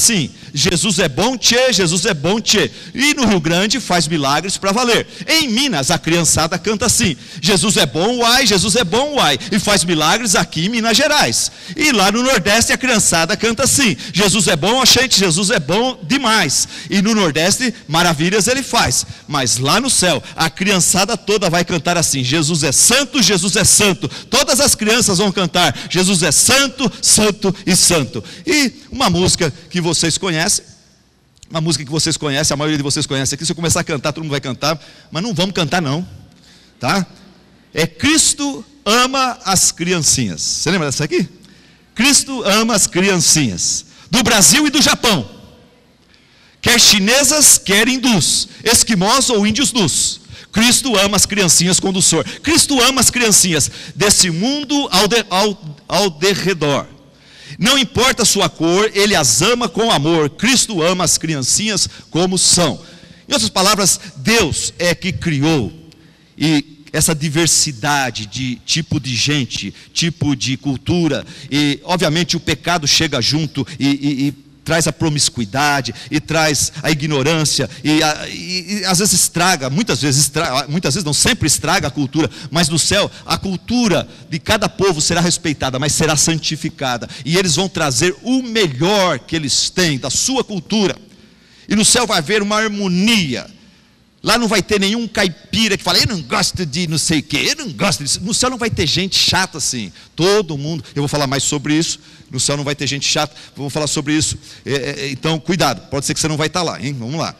Jesus é bom, tchê, Jesus é bom, tchê. E no Rio Grande faz milagres para valer. Em Minas, a criançada canta assim: Jesus é bom, uai, Jesus é bom, uai. E faz milagres aqui em Minas Gerais. E lá no Nordeste, a criançada canta assim: Jesus é bom, gente, Jesus é bom demais. E no Nordeste, maravilhas ele faz. Mas lá no céu, a criançada toda vai cantar assim: Jesus é santo, Jesus é santo. Todas as crianças vão cantar: Jesus é santo, santo e santo. E uma música que vocês conhecem, a maioria de vocês conhece aqui. Se eu começar a cantar, todo mundo vai cantar, mas não vamos cantar não, tá? É Cristo ama as criancinhas. Você lembra dessa aqui? Cristo ama as criancinhas, do Brasil e do Japão, quer chinesas, quer hindus, esquimós ou índios nus. Cristo ama as criancinhas com doçor. Cristo ama as criancinhas desse mundo ao derredor. Não importa a sua cor, Ele as ama com amor. Cristo ama as criancinhas como são. Em outras palavras, Deus é que criou e essa diversidade de tipo de gente, tipo de cultura. E obviamente o pecado chega junto e traz a promiscuidade, e traz a ignorância, e às vezes estraga, muitas vezes não, sempre estraga a cultura. Mas no céu, a cultura de cada povo será respeitada, mas será santificada, e eles vão trazer o melhor que eles têm, da sua cultura. E no céu vai haver uma harmonia. Lá não vai ter nenhum caipira que fala: eu não gosto de não sei o que, eu não gosto disso. No céu não vai ter gente chata assim. Todo mundo, eu vou falar mais sobre isso. No céu não vai ter gente chata, vou falar sobre isso. Então cuidado, pode ser que você não vai estar lá, hein? Vamos lá.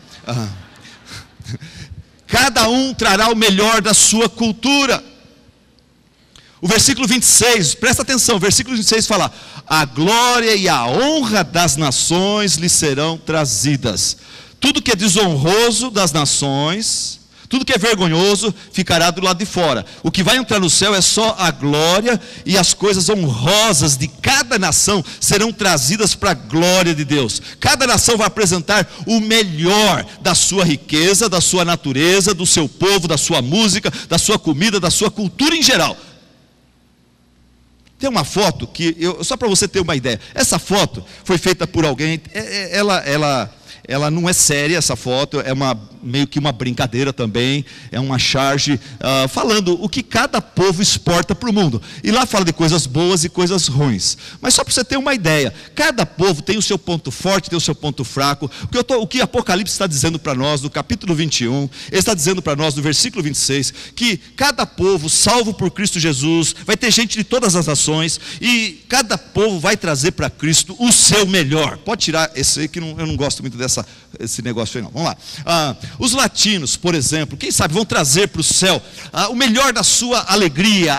Cada um trará o melhor da sua cultura. O versículo 26, presta atenção, o versículo 26 fala: a glória e a honra das nações lhe serão trazidas. Tudo que é desonroso das nações, tudo que é vergonhoso, ficará do lado de fora. O que vai entrar no céu é só a glória, e as coisas honrosas de cada nação serão trazidas para a glória de Deus. Cada nação vai apresentar o melhor da sua riqueza, da sua natureza, do seu povo, da sua música, da sua comida, da sua cultura em geral. Tem uma foto que, só para você ter uma ideia, essa foto foi feita por alguém, ela não é séria, essa foto, é meio que uma brincadeira também, é uma charge, falando o que cada povo exporta para o mundo. E lá fala de coisas boas e coisas ruins. Mas só para você ter uma ideia, cada povo tem o seu ponto forte, tem o seu ponto fraco. O que Apocalipse está dizendo para nós, no capítulo 21, ele está dizendo para nós, no versículo 26, que cada povo, salvo por Cristo Jesus, vai ter gente de todas as nações, e cada povo vai trazer para Cristo o seu melhor. Pode tirar esse aí, que eu não gosto muito esse negócio aí não. Vamos lá. Os latinos, por exemplo, quem sabe vão trazer para o céu o melhor da sua alegria,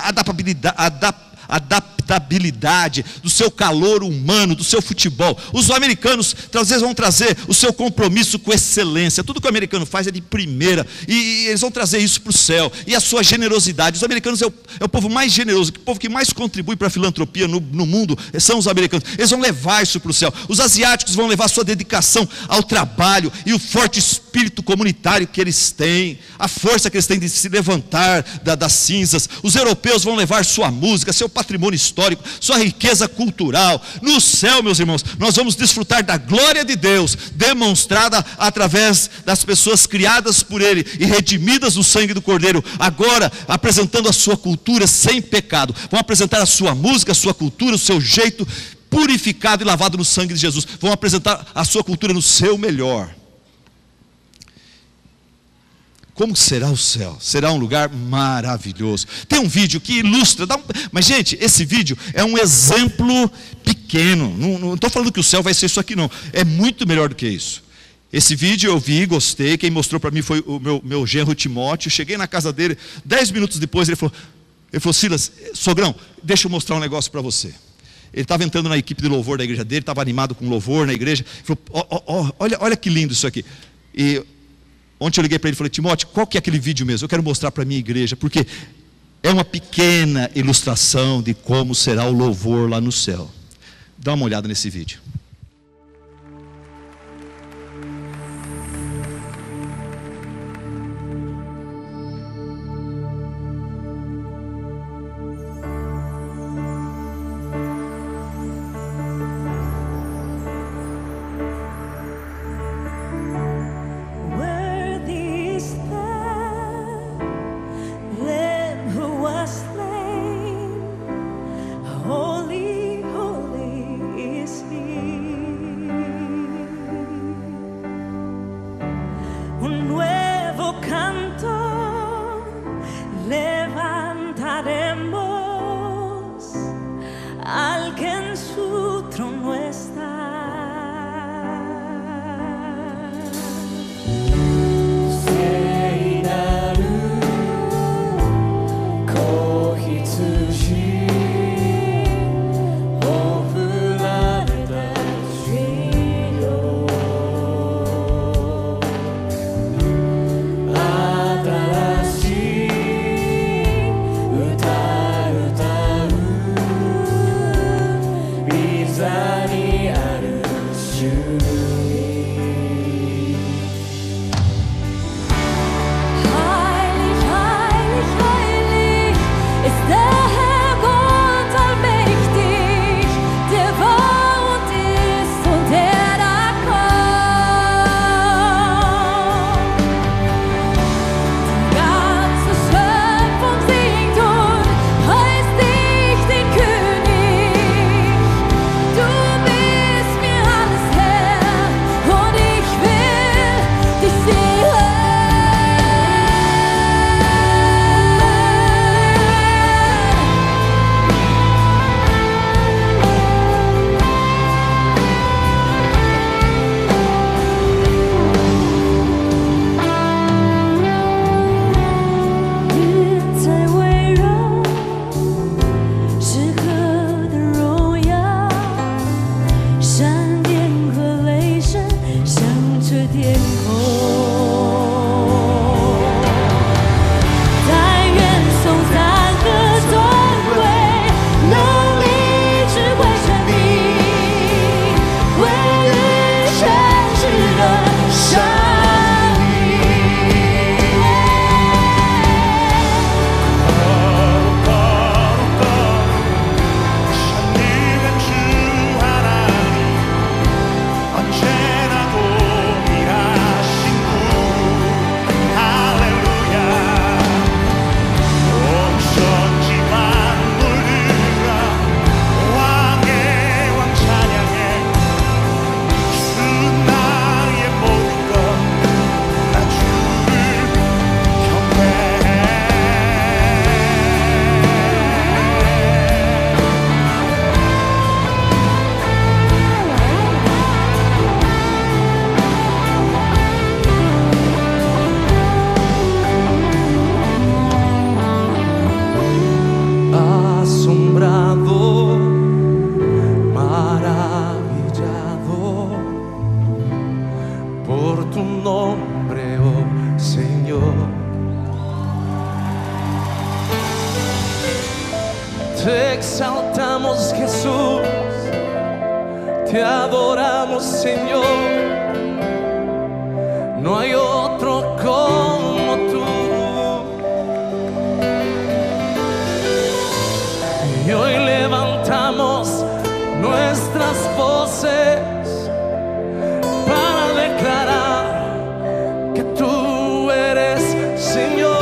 adaptabilidade, do seu calor humano, do seu futebol. Os americanos às vezes vão trazer o seu compromisso com excelência. Tudo que o americano faz é de primeira, e eles vão trazer isso para o céu. E a sua generosidade. Os americanos é o povo mais generoso, o povo que mais contribui para a filantropia no mundo, são os americanos. Eles vão levar isso para o céu. Os asiáticos vão levar a sua dedicação ao trabalho e o forte espírito comunitário que eles têm, a força que eles têm de se levantar das cinzas. Os europeus vão levar sua música, seu patrimônio histórico, sua riqueza cultural. No céu, meus irmãos, nós vamos desfrutar da glória de Deus, demonstrada através das pessoas criadas por Ele e redimidas no sangue do Cordeiro, agora apresentando a sua cultura sem pecado. Vão apresentar a sua música, a sua cultura, o seu jeito purificado e lavado no sangue de Jesus. Vão apresentar a sua cultura no seu melhor. Como será o céu? Será um lugar maravilhoso. Tem um vídeo que ilustra, mas gente, esse vídeo é um exemplo pequeno. Não estou falando que o céu vai ser isso aqui não. É muito melhor do que isso. Esse vídeo eu vi, gostei. Quem mostrou para mim foi o meu genro Timóteo. Cheguei na casa dele, 10 minutos depois ele falou: Silas, sogrão, deixa eu mostrar um negócio para você. Ele estava entrando na equipe de louvor da igreja dele, estava animado com louvor na igreja. Ele falou: olha que lindo isso aqui. E ontem eu liguei para ele e falei: Timóteo, qual que é aquele vídeo mesmo? Eu quero mostrar para a minha igreja, porque é uma pequena ilustração de como será o louvor lá no céu. Dá uma olhada nesse vídeo. Te exaltamos, Jesús, te adoramos, Señor. No hay otro como tú. Y hoy levantamos nuestras voces para declarar que tú eres Señor.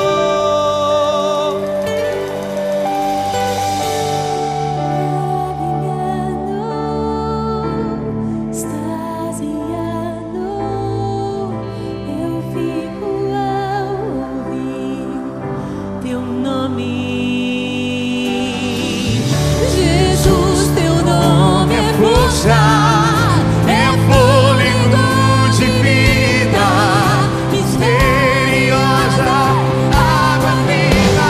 É fôlego de vida, misteriosa água viva.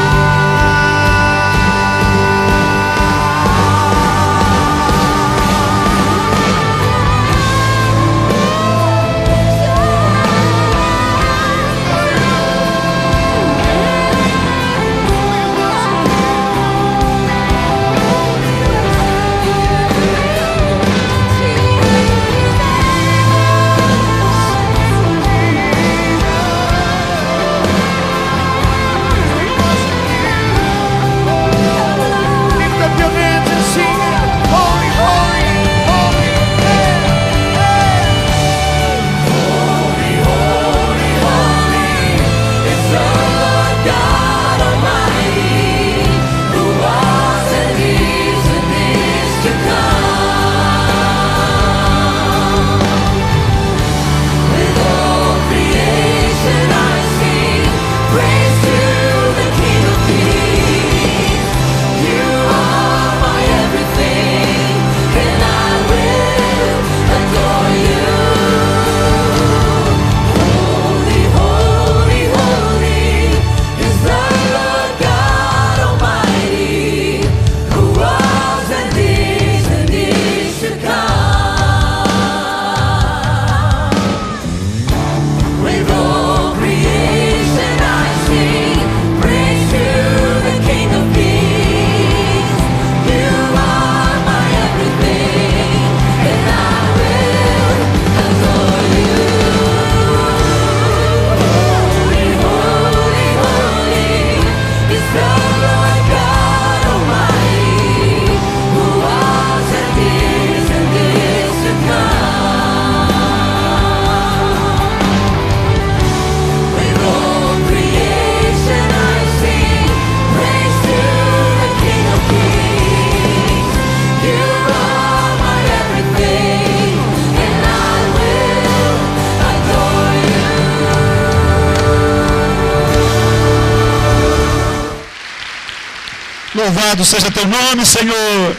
Louvado seja teu nome, Senhor.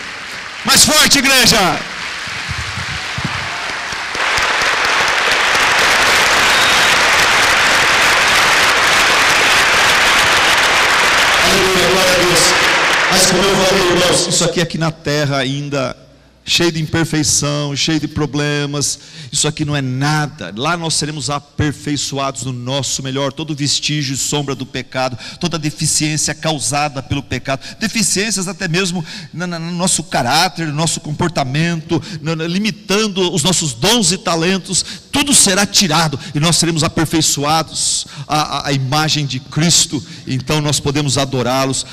Mais forte, igreja. Aleluia, glória a Deus. Mas como eu falei, irmãos, isso aqui na terra ainda cheio de imperfeição, cheio de problemas. Isso aqui não é nada. Lá nós seremos aperfeiçoados no nosso melhor. Todo vestígio e sombra do pecado, toda deficiência causada pelo pecado, deficiências até mesmo no nosso caráter, no nosso comportamento, limitando os nossos dons e talentos, tudo será tirado e nós seremos aperfeiçoados à imagem de Cristo. Então nós podemos adorá-los.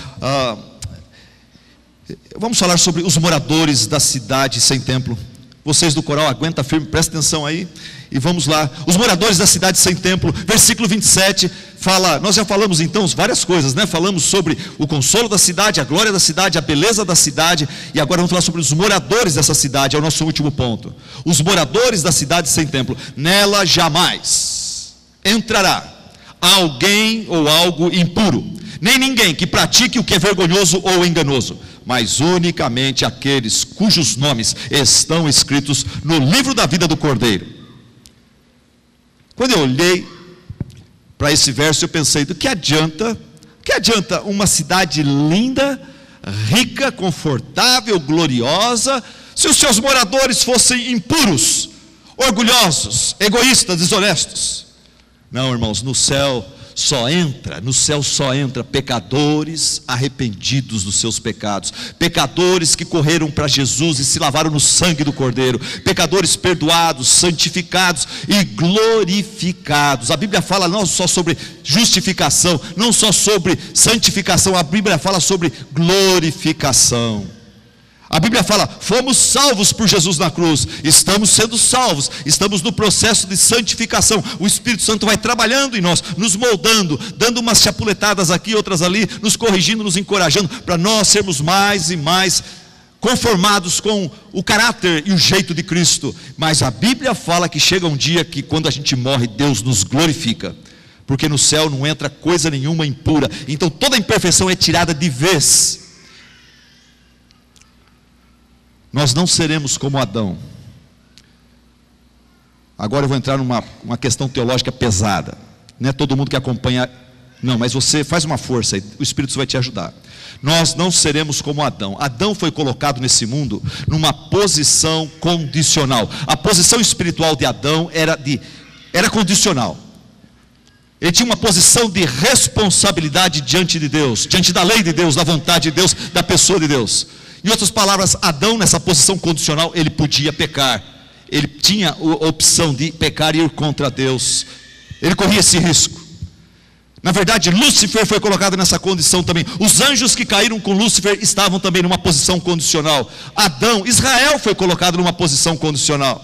Vamos falar sobre os moradores da cidade sem templo. Vocês do coral, aguenta firme, presta atenção aí. E vamos lá, os moradores da cidade sem templo, versículo 27, fala, nós já falamos então várias coisas, né? Falamos sobre o consolo da cidade, a glória da cidade, a beleza da cidade. E agora vamos falar sobre os moradores dessa cidade, é o nosso último ponto. Os moradores da cidade sem templo. Nela jamais entrará alguém ou algo impuro, nem ninguém que pratique o que é vergonhoso ou enganoso, mas unicamente aqueles cujos nomes estão escritos no livro da vida do Cordeiro. Quando eu olhei para esse verso, eu pensei, do que adianta uma cidade linda, rica, confortável, gloriosa, se os seus moradores fossem impuros, orgulhosos, egoístas, desonestos? Não, irmãos, no céu só entra pecadores arrependidos dos seus pecados, pecadores que correram para Jesus e se lavaram no sangue do Cordeiro, pecadores perdoados, santificados e glorificados. A Bíblia fala não só sobre justificação, não só sobre santificação, a Bíblia fala sobre glorificação. A Bíblia fala, fomos salvos por Jesus na cruz, estamos sendo salvos, estamos no processo de santificação. O Espírito Santo vai trabalhando em nós, nos moldando, dando umas chapuletadas aqui, outras ali, nos corrigindo, nos encorajando, para nós sermos mais e mais conformados com o caráter e o jeito de Cristo. Mas a Bíblia fala que chega um dia que quando a gente morre, Deus nos glorifica, porque no céu não entra coisa nenhuma impura, então toda imperfeição é tirada de vez. Nós não seremos como Adão. Agora eu vou entrar numa questão teológica pesada. Não é todo mundo que acompanha. Não, mas você faz uma força aí, o Espírito vai te ajudar. Nós não seremos como Adão. Adão foi colocado nesse mundo numa posição condicional. A posição espiritual de Adão era condicional. Ele tinha uma posição de responsabilidade diante de Deus, diante da lei de Deus, da vontade de Deus, da pessoa de Deus. Em outras palavras, Adão nessa posição condicional, ele podia pecar. Ele tinha a opção de pecar e ir contra Deus. Ele corria esse risco. Na verdade, Lúcifer foi colocado nessa condição também. Os anjos que caíram com Lúcifer estavam também numa posição condicional. Israel foi colocado numa posição condicional.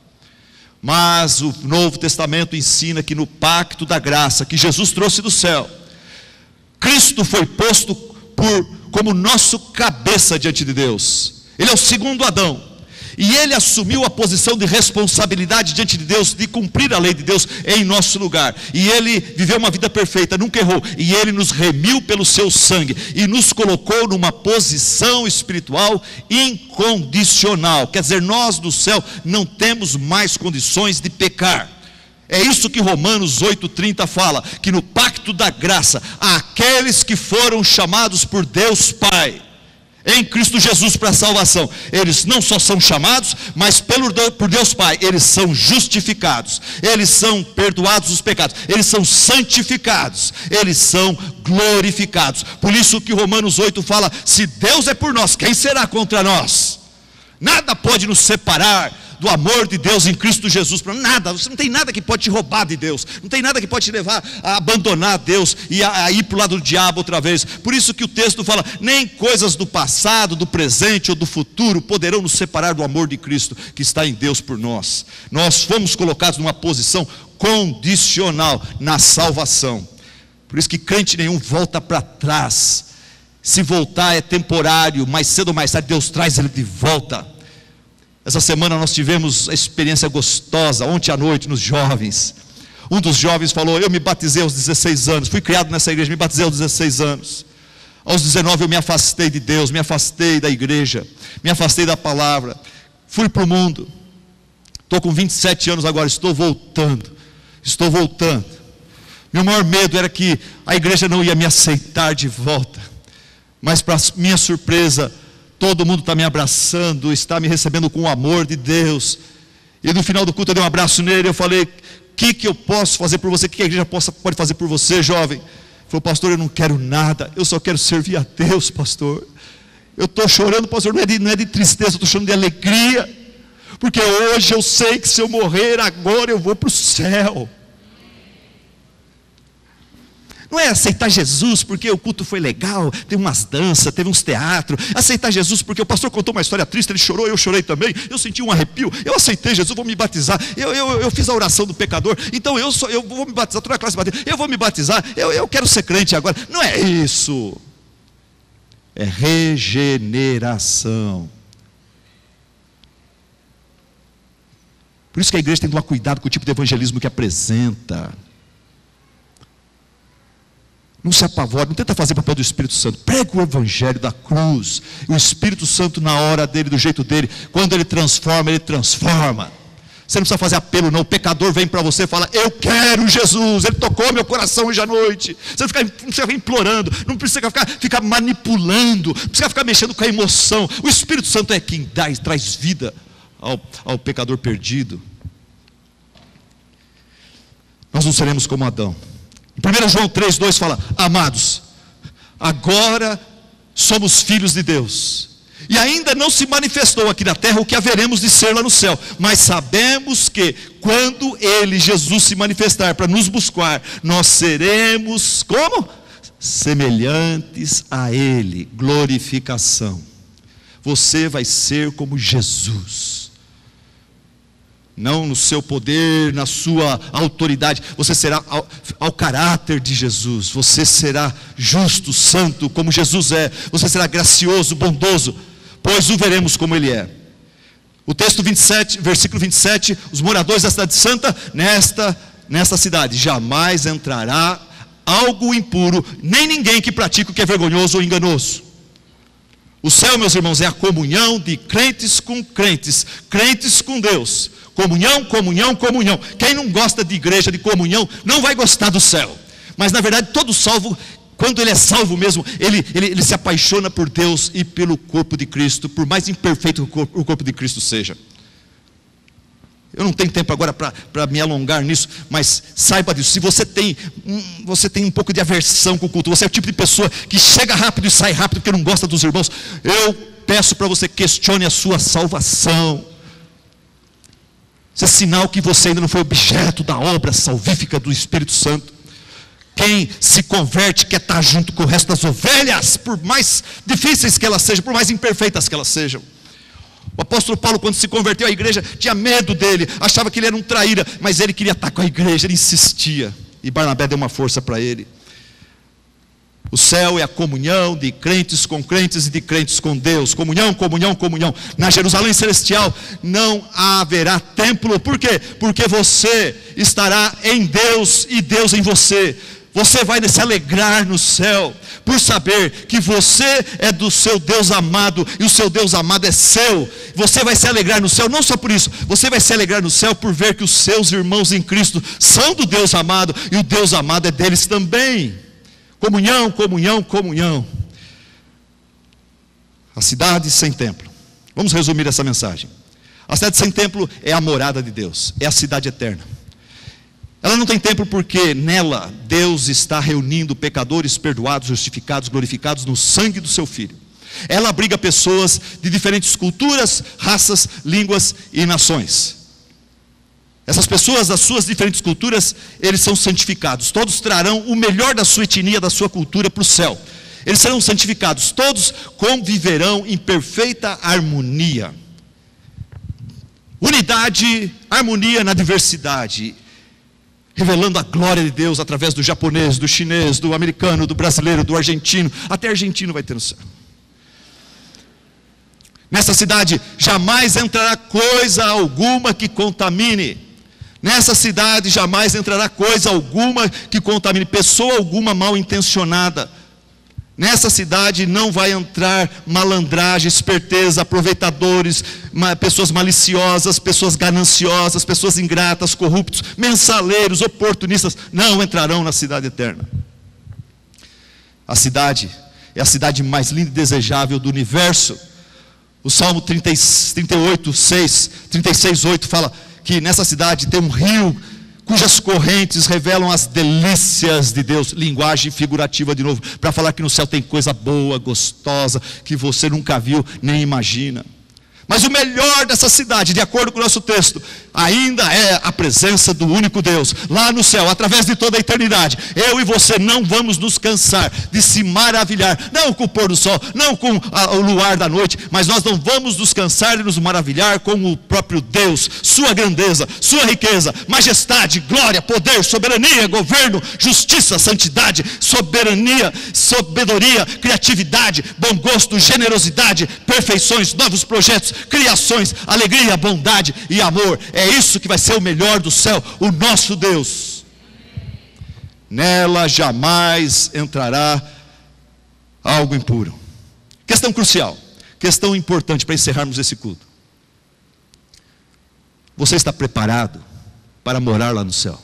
Mas o Novo Testamento ensina que no pacto da graça que Jesus trouxe do céu, Cristo foi posto como nosso cabeça diante de Deus. Ele é o segundo Adão, e ele assumiu a posição de responsabilidade diante de Deus, de cumprir a lei de Deus em nosso lugar, e ele viveu uma vida perfeita, nunca errou, e ele nos remiu pelo seu sangue, e nos colocou numa posição espiritual incondicional. Quer dizer, nós do céu não temos mais condições de pecar. É isso que Romanos 8,30 fala, que no pacto da graça, aqueles que foram chamados por Deus Pai, em Cristo Jesus para a salvação, eles não só são chamados, mas por Deus Pai, eles são justificados, eles são perdoados os pecados, eles são santificados, eles são glorificados. Por isso que Romanos 8 fala, se Deus é por nós, quem será contra nós? Nada pode nos separar do amor de Deus em Cristo Jesus. Nada, você não tem nada que pode te roubar de Deus, não tem nada que pode te levar a abandonar Deus e a ir para o lado do diabo outra vez. Por isso que o texto fala, nem coisas do passado, do presente ou do futuro poderão nos separar do amor de Cristo que está em Deus por nós. Nós fomos colocados numa posição condicional na salvação. Por isso que crente nenhum volta para trás. Se voltar é temporário, mais cedo ou mais tarde Deus traz ele de volta. Essa semana nós tivemos a experiência gostosa, ontem à noite, nos jovens. Um dos jovens falou, eu me batizei aos 16 anos, fui criado nessa igreja, me batizei aos 16 anos. Aos 19 eu me afastei de Deus, me afastei da igreja, me afastei da palavra, fui para o mundo. Estou com 27 anos agora, estou voltando. Meu maior medo era que a igreja não ia me aceitar de volta. Mas para minha surpresa, todo mundo está me abraçando, está me recebendo com o amor de Deus. E no final do culto eu dei um abraço nele, eu falei: o que eu posso fazer por você? O que a igreja pode fazer por você, jovem? Ele falou: pastor, eu não quero nada, eu só quero servir a Deus, pastor. Eu estou chorando, pastor, não é de tristeza, eu estou chorando de alegria, porque hoje eu sei que se eu morrer agora eu vou para o céu. Não é aceitar Jesus porque o culto foi legal, teve umas danças, teve uns teatros. Aceitar Jesus porque o pastor contou uma história triste, ele chorou, eu chorei também, eu senti um arrepio, eu aceitei Jesus, vou me batizar. Eu fiz a oração do pecador, então eu vou me batizar, toda a classe batizada, eu vou me batizar, eu quero ser crente agora. Não é isso. É regeneração. Por isso que a igreja tem que tomar cuidado com o tipo de evangelismo que apresenta. Não se apavore, não tenta fazer o papel do Espírito Santo. Prega o evangelho da cruz. O Espírito Santo, na hora dele, do jeito dele, quando ele transforma, ele transforma. Você não precisa fazer apelo, não. O pecador vem para você e fala: eu quero Jesus, ele tocou meu coração hoje à noite. Você não precisa ficar implorando, não precisa ficar manipulando, não precisa ficar mexendo com a emoção. O Espírito Santo é quem dá e traz vida ao pecador perdido. Nós não seremos como Adão. 1 João 3,2 fala: amados, agora somos filhos de Deus, e ainda não se manifestou aqui na terra o que haveremos de ser lá no céu, mas sabemos que quando Ele, Jesus, se manifestar para nos buscar, nós seremos como? Semelhantes a Ele. Glorificação. Você vai ser como Jesus. Não no seu poder, na sua autoridade. Você será ao caráter de Jesus. Você será justo, santo, como Jesus é. Você será gracioso, bondoso, pois o veremos como Ele é. O texto 27, versículo 27, os moradores da cidade santa, nesta cidade jamais entrará algo impuro, nem ninguém que pratique o que é vergonhoso ou enganoso. O céu, meus irmãos, é a comunhão de crentes com crentes, crentes com Deus. Comunhão, comunhão, comunhão. Quem não gosta de igreja, de comunhão, não vai gostar do céu. Mas na verdade, todo salvo, quando ele é salvo mesmo, ele se apaixona por Deus e pelo corpo de Cristo, por mais imperfeito o corpo de Cristo seja. Eu não tenho tempo agora para me alongar nisso, mas saiba disso. Se você tem um pouco de aversão com o culto, você é o tipo de pessoa que chega rápido e sai rápido porque não gosta dos irmãos, eu peço para você, questione a sua salvação. Isso é sinal que você ainda não foi objeto da obra salvífica do Espírito Santo. Quem se converte quer estar junto com o resto das ovelhas, por mais difíceis que elas sejam, por mais imperfeitas que elas sejam. O apóstolo Paulo, quando se converteu à igreja, tinha medo dele, achava que ele era um traíra, mas ele queria estar com a igreja, ele insistia, e Barnabé deu uma força para ele. O céu é a comunhão de crentes com crentes e de crentes com Deus. Comunhão, comunhão, comunhão. Na Jerusalém celestial não haverá templo. Por quê? Porque você estará em Deus e Deus em você. Você vai se alegrar no céu por saber que você é do seu Deus amado e o seu Deus amado é seu. Você vai se alegrar no céu, não só por isso, você vai se alegrar no céu por ver que os seus irmãos em Cristo são do Deus amado e o Deus amado é deles também. Comunhão, comunhão, comunhão. A cidade sem templo. Vamos resumir essa mensagem. A cidade sem templo é a morada de Deus, é a cidade eterna. Ela não tem templo porque nela Deus está reunindo pecadores perdoados, justificados, glorificados no sangue do seu Filho. Ela abriga pessoas de diferentes culturas, raças, línguas e nações. Essas pessoas das suas diferentes culturas, eles são santificados. Todos trarão o melhor da sua etnia, da sua cultura para o céu. Eles serão santificados. Todos conviverão em perfeita harmonia. Unidade, harmonia na diversidade. Revelando a glória de Deus através do japonês, do chinês, do americano, do brasileiro, do argentino. Até argentino vai ter no céu. Nessa cidade jamais entrará coisa alguma que contamine. Nessa cidade jamais entrará coisa alguma que contamine, pessoa alguma mal intencionada. Nessa cidade não vai entrar malandragem, esperteza, aproveitadores, pessoas maliciosas, pessoas gananciosas, pessoas ingratas, corruptos, mensaleiros, oportunistas, não entrarão na cidade eterna. A cidade é a cidade mais linda e desejável do universo. O Salmo 38, 6, 36, 8 fala que nessa cidade tem um rio cujas correntes revelam as delícias de Deus. Linguagem figurativa de novo, para falar que no céu tem coisa boa, gostosa, que você nunca viu nem imagina. Mas o melhor dessa cidade, de acordo com o nosso texto, ainda é a presença do único Deus, lá no céu, através de toda a eternidade. Eu e você não vamos nos cansar de se maravilhar, não com o pôr do sol, não com o luar da noite, mas nós não vamos nos cansar de nos maravilhar com o próprio Deus, sua grandeza, sua riqueza, majestade, glória, poder, soberania, governo, justiça, santidade, soberania, sabedoria, criatividade, bom gosto, generosidade, perfeições, novos projetos, criações, alegria, bondade e amor. É isso que vai ser o melhor do céu, o nosso Deus. Nela jamais entrará algo impuro. Questão crucial, questão importante para encerrarmos esse culto. Você está preparado para morar lá no céu?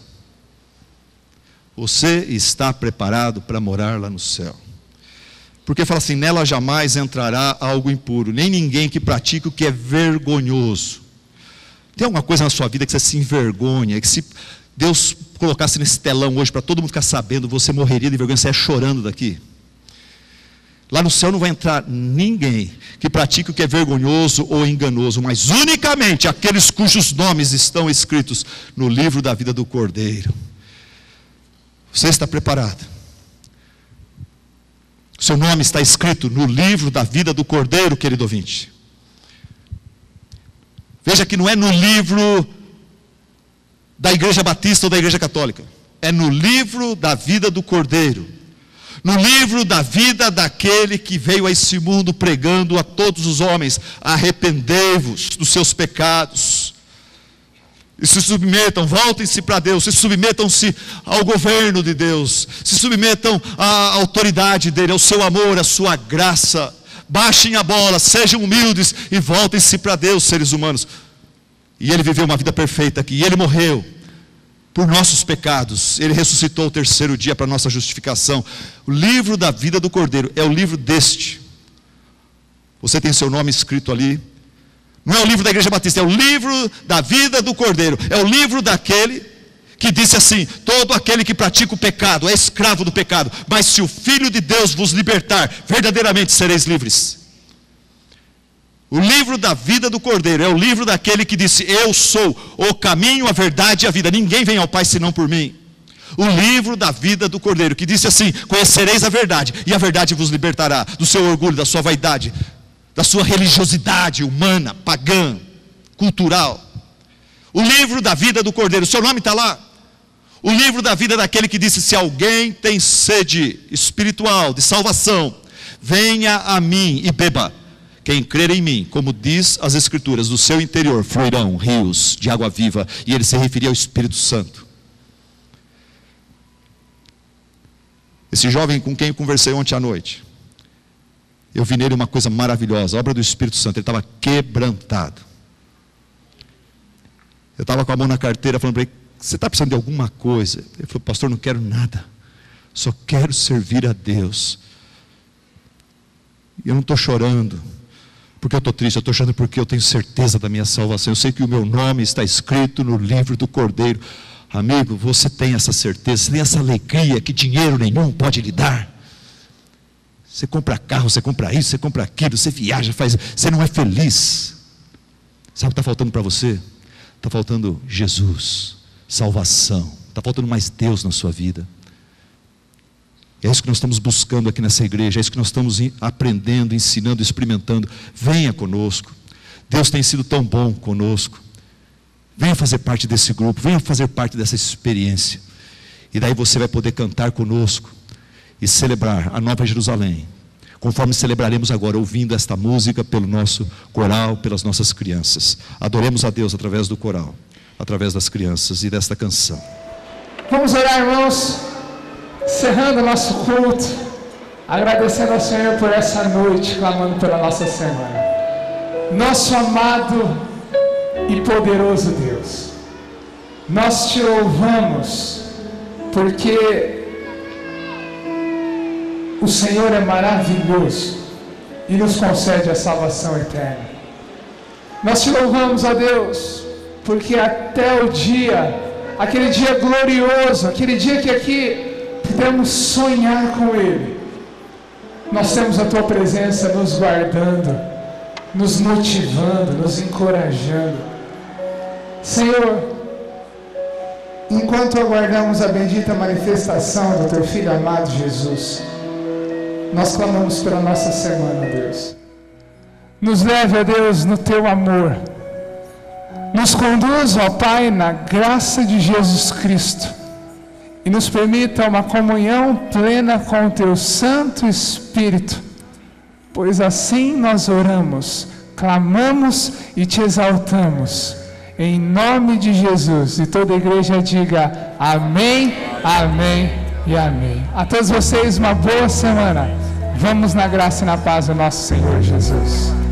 Você está preparado para morar lá no céu? Porque fala assim, nela jamais entrará algo impuro, nem ninguém que pratique o que é vergonhoso. Tem alguma coisa na sua vida que você se envergonha, que se Deus colocasse nesse telão hoje para todo mundo ficar sabendo, você morreria de vergonha, você ia chorando daqui? Lá no céu não vai entrar ninguém que pratique o que é vergonhoso ou enganoso, mas unicamente aqueles cujos nomes estão escritos no livro da vida do Cordeiro. Você está preparado? Seu nome está escrito no livro da vida do Cordeiro, querido ouvinte. Veja que não é no livro da Igreja Batista ou da Igreja Católica. É no livro da vida do Cordeiro. No livro da vida daquele que veio a esse mundo pregando a todos os homens: arrependei-vos dos seus pecados e se submetam, voltem-se para Deus, se submetam-se ao governo de Deus, se submetam à autoridade dele, ao seu amor, à sua graça. Baixem a bola, sejam humildes e voltem-se para Deus, seres humanos. E ele viveu uma vida perfeita aqui, e ele morreu por nossos pecados, ele ressuscitou o terceiro dia para nossa justificação. O livro da vida do Cordeiro é o livro deste. Você tem seu nome escrito ali. Não é o livro da Igreja Batista, é o livro da vida do Cordeiro. É o livro daquele que disse assim: todo aquele que pratica o pecado é escravo do pecado, mas se o Filho de Deus vos libertar, verdadeiramente sereis livres. O livro da vida do Cordeiro é o livro daquele que disse: eu sou o caminho, a verdade e a vida, ninguém vem ao Pai senão por mim. O livro da vida do Cordeiro, que disse assim: conhecereis a verdade, e a verdade vos libertará do seu orgulho, da sua vaidade, da sua religiosidade humana, pagã, cultural. O livro da vida do Cordeiro, seu nome está lá. O livro da vida daquele que disse: se alguém tem sede espiritual, de salvação, venha a mim e beba. Quem crer em mim, como diz as Escrituras, do seu interior fluirão rios de água viva. E ele se referia ao Espírito Santo. Esse jovem com quem eu conversei ontem à noite, eu vi nele uma coisa maravilhosa, a obra do Espírito Santo. Ele estava quebrantado. Eu estava com a mão na carteira falando para ele: você está precisando de alguma coisa? Ele falou: pastor, não quero nada, só quero servir a Deus. E eu não estou chorando porque eu estou triste, eu estou chorando porque eu tenho certeza da minha salvação. Eu sei que o meu nome está escrito no livro do Cordeiro. Amigo, você tem essa certeza, você tem essa alegria que dinheiro nenhum pode lhe dar. Você compra carro, você compra isso, você compra aquilo, você viaja, você não é feliz. Sabe o que está faltando para você? Está faltando Jesus, salvação. Está faltando mais Deus na sua vida. É isso que nós estamos buscando aqui nessa igreja. É isso que nós estamos aprendendo, ensinando, experimentando. Venha conosco. Deus tem sido tão bom conosco. Venha fazer parte desse grupo, venha fazer parte dessa experiência. E daí você vai poder cantar conosco e celebrar a Nova Jerusalém, conforme celebraremos agora, ouvindo esta música pelo nosso coral, pelas nossas crianças. Adoremos a Deus através do coral, através das crianças e desta canção. Vamos orar, irmãos, encerrando o nosso culto, agradecendo ao Senhor por essa noite, clamando pela nossa semana. Nosso amado e poderoso Deus, nós te louvamos porque o Senhor é maravilhoso, e nos concede a salvação eterna. Nós te louvamos, ó Deus, porque até o dia, aquele dia glorioso, aquele dia que aqui podemos sonhar com Ele, nós temos a Tua presença nos guardando, nos motivando, nos encorajando. Senhor, enquanto aguardamos a bendita manifestação do Teu Filho amado Jesus, nós clamamos pela nossa semana, Deus. Nos leve, ó Deus, no Teu amor. Nos conduza, ó Pai, na graça de Jesus Cristo. E nos permita uma comunhão plena com o Teu Santo Espírito. Pois assim nós oramos, clamamos e Te exaltamos. Em nome de Jesus. E toda a igreja diga amém, amém e amém. A todos vocês uma boa semana. Vamos na graça e na paz do nosso Senhor Jesus.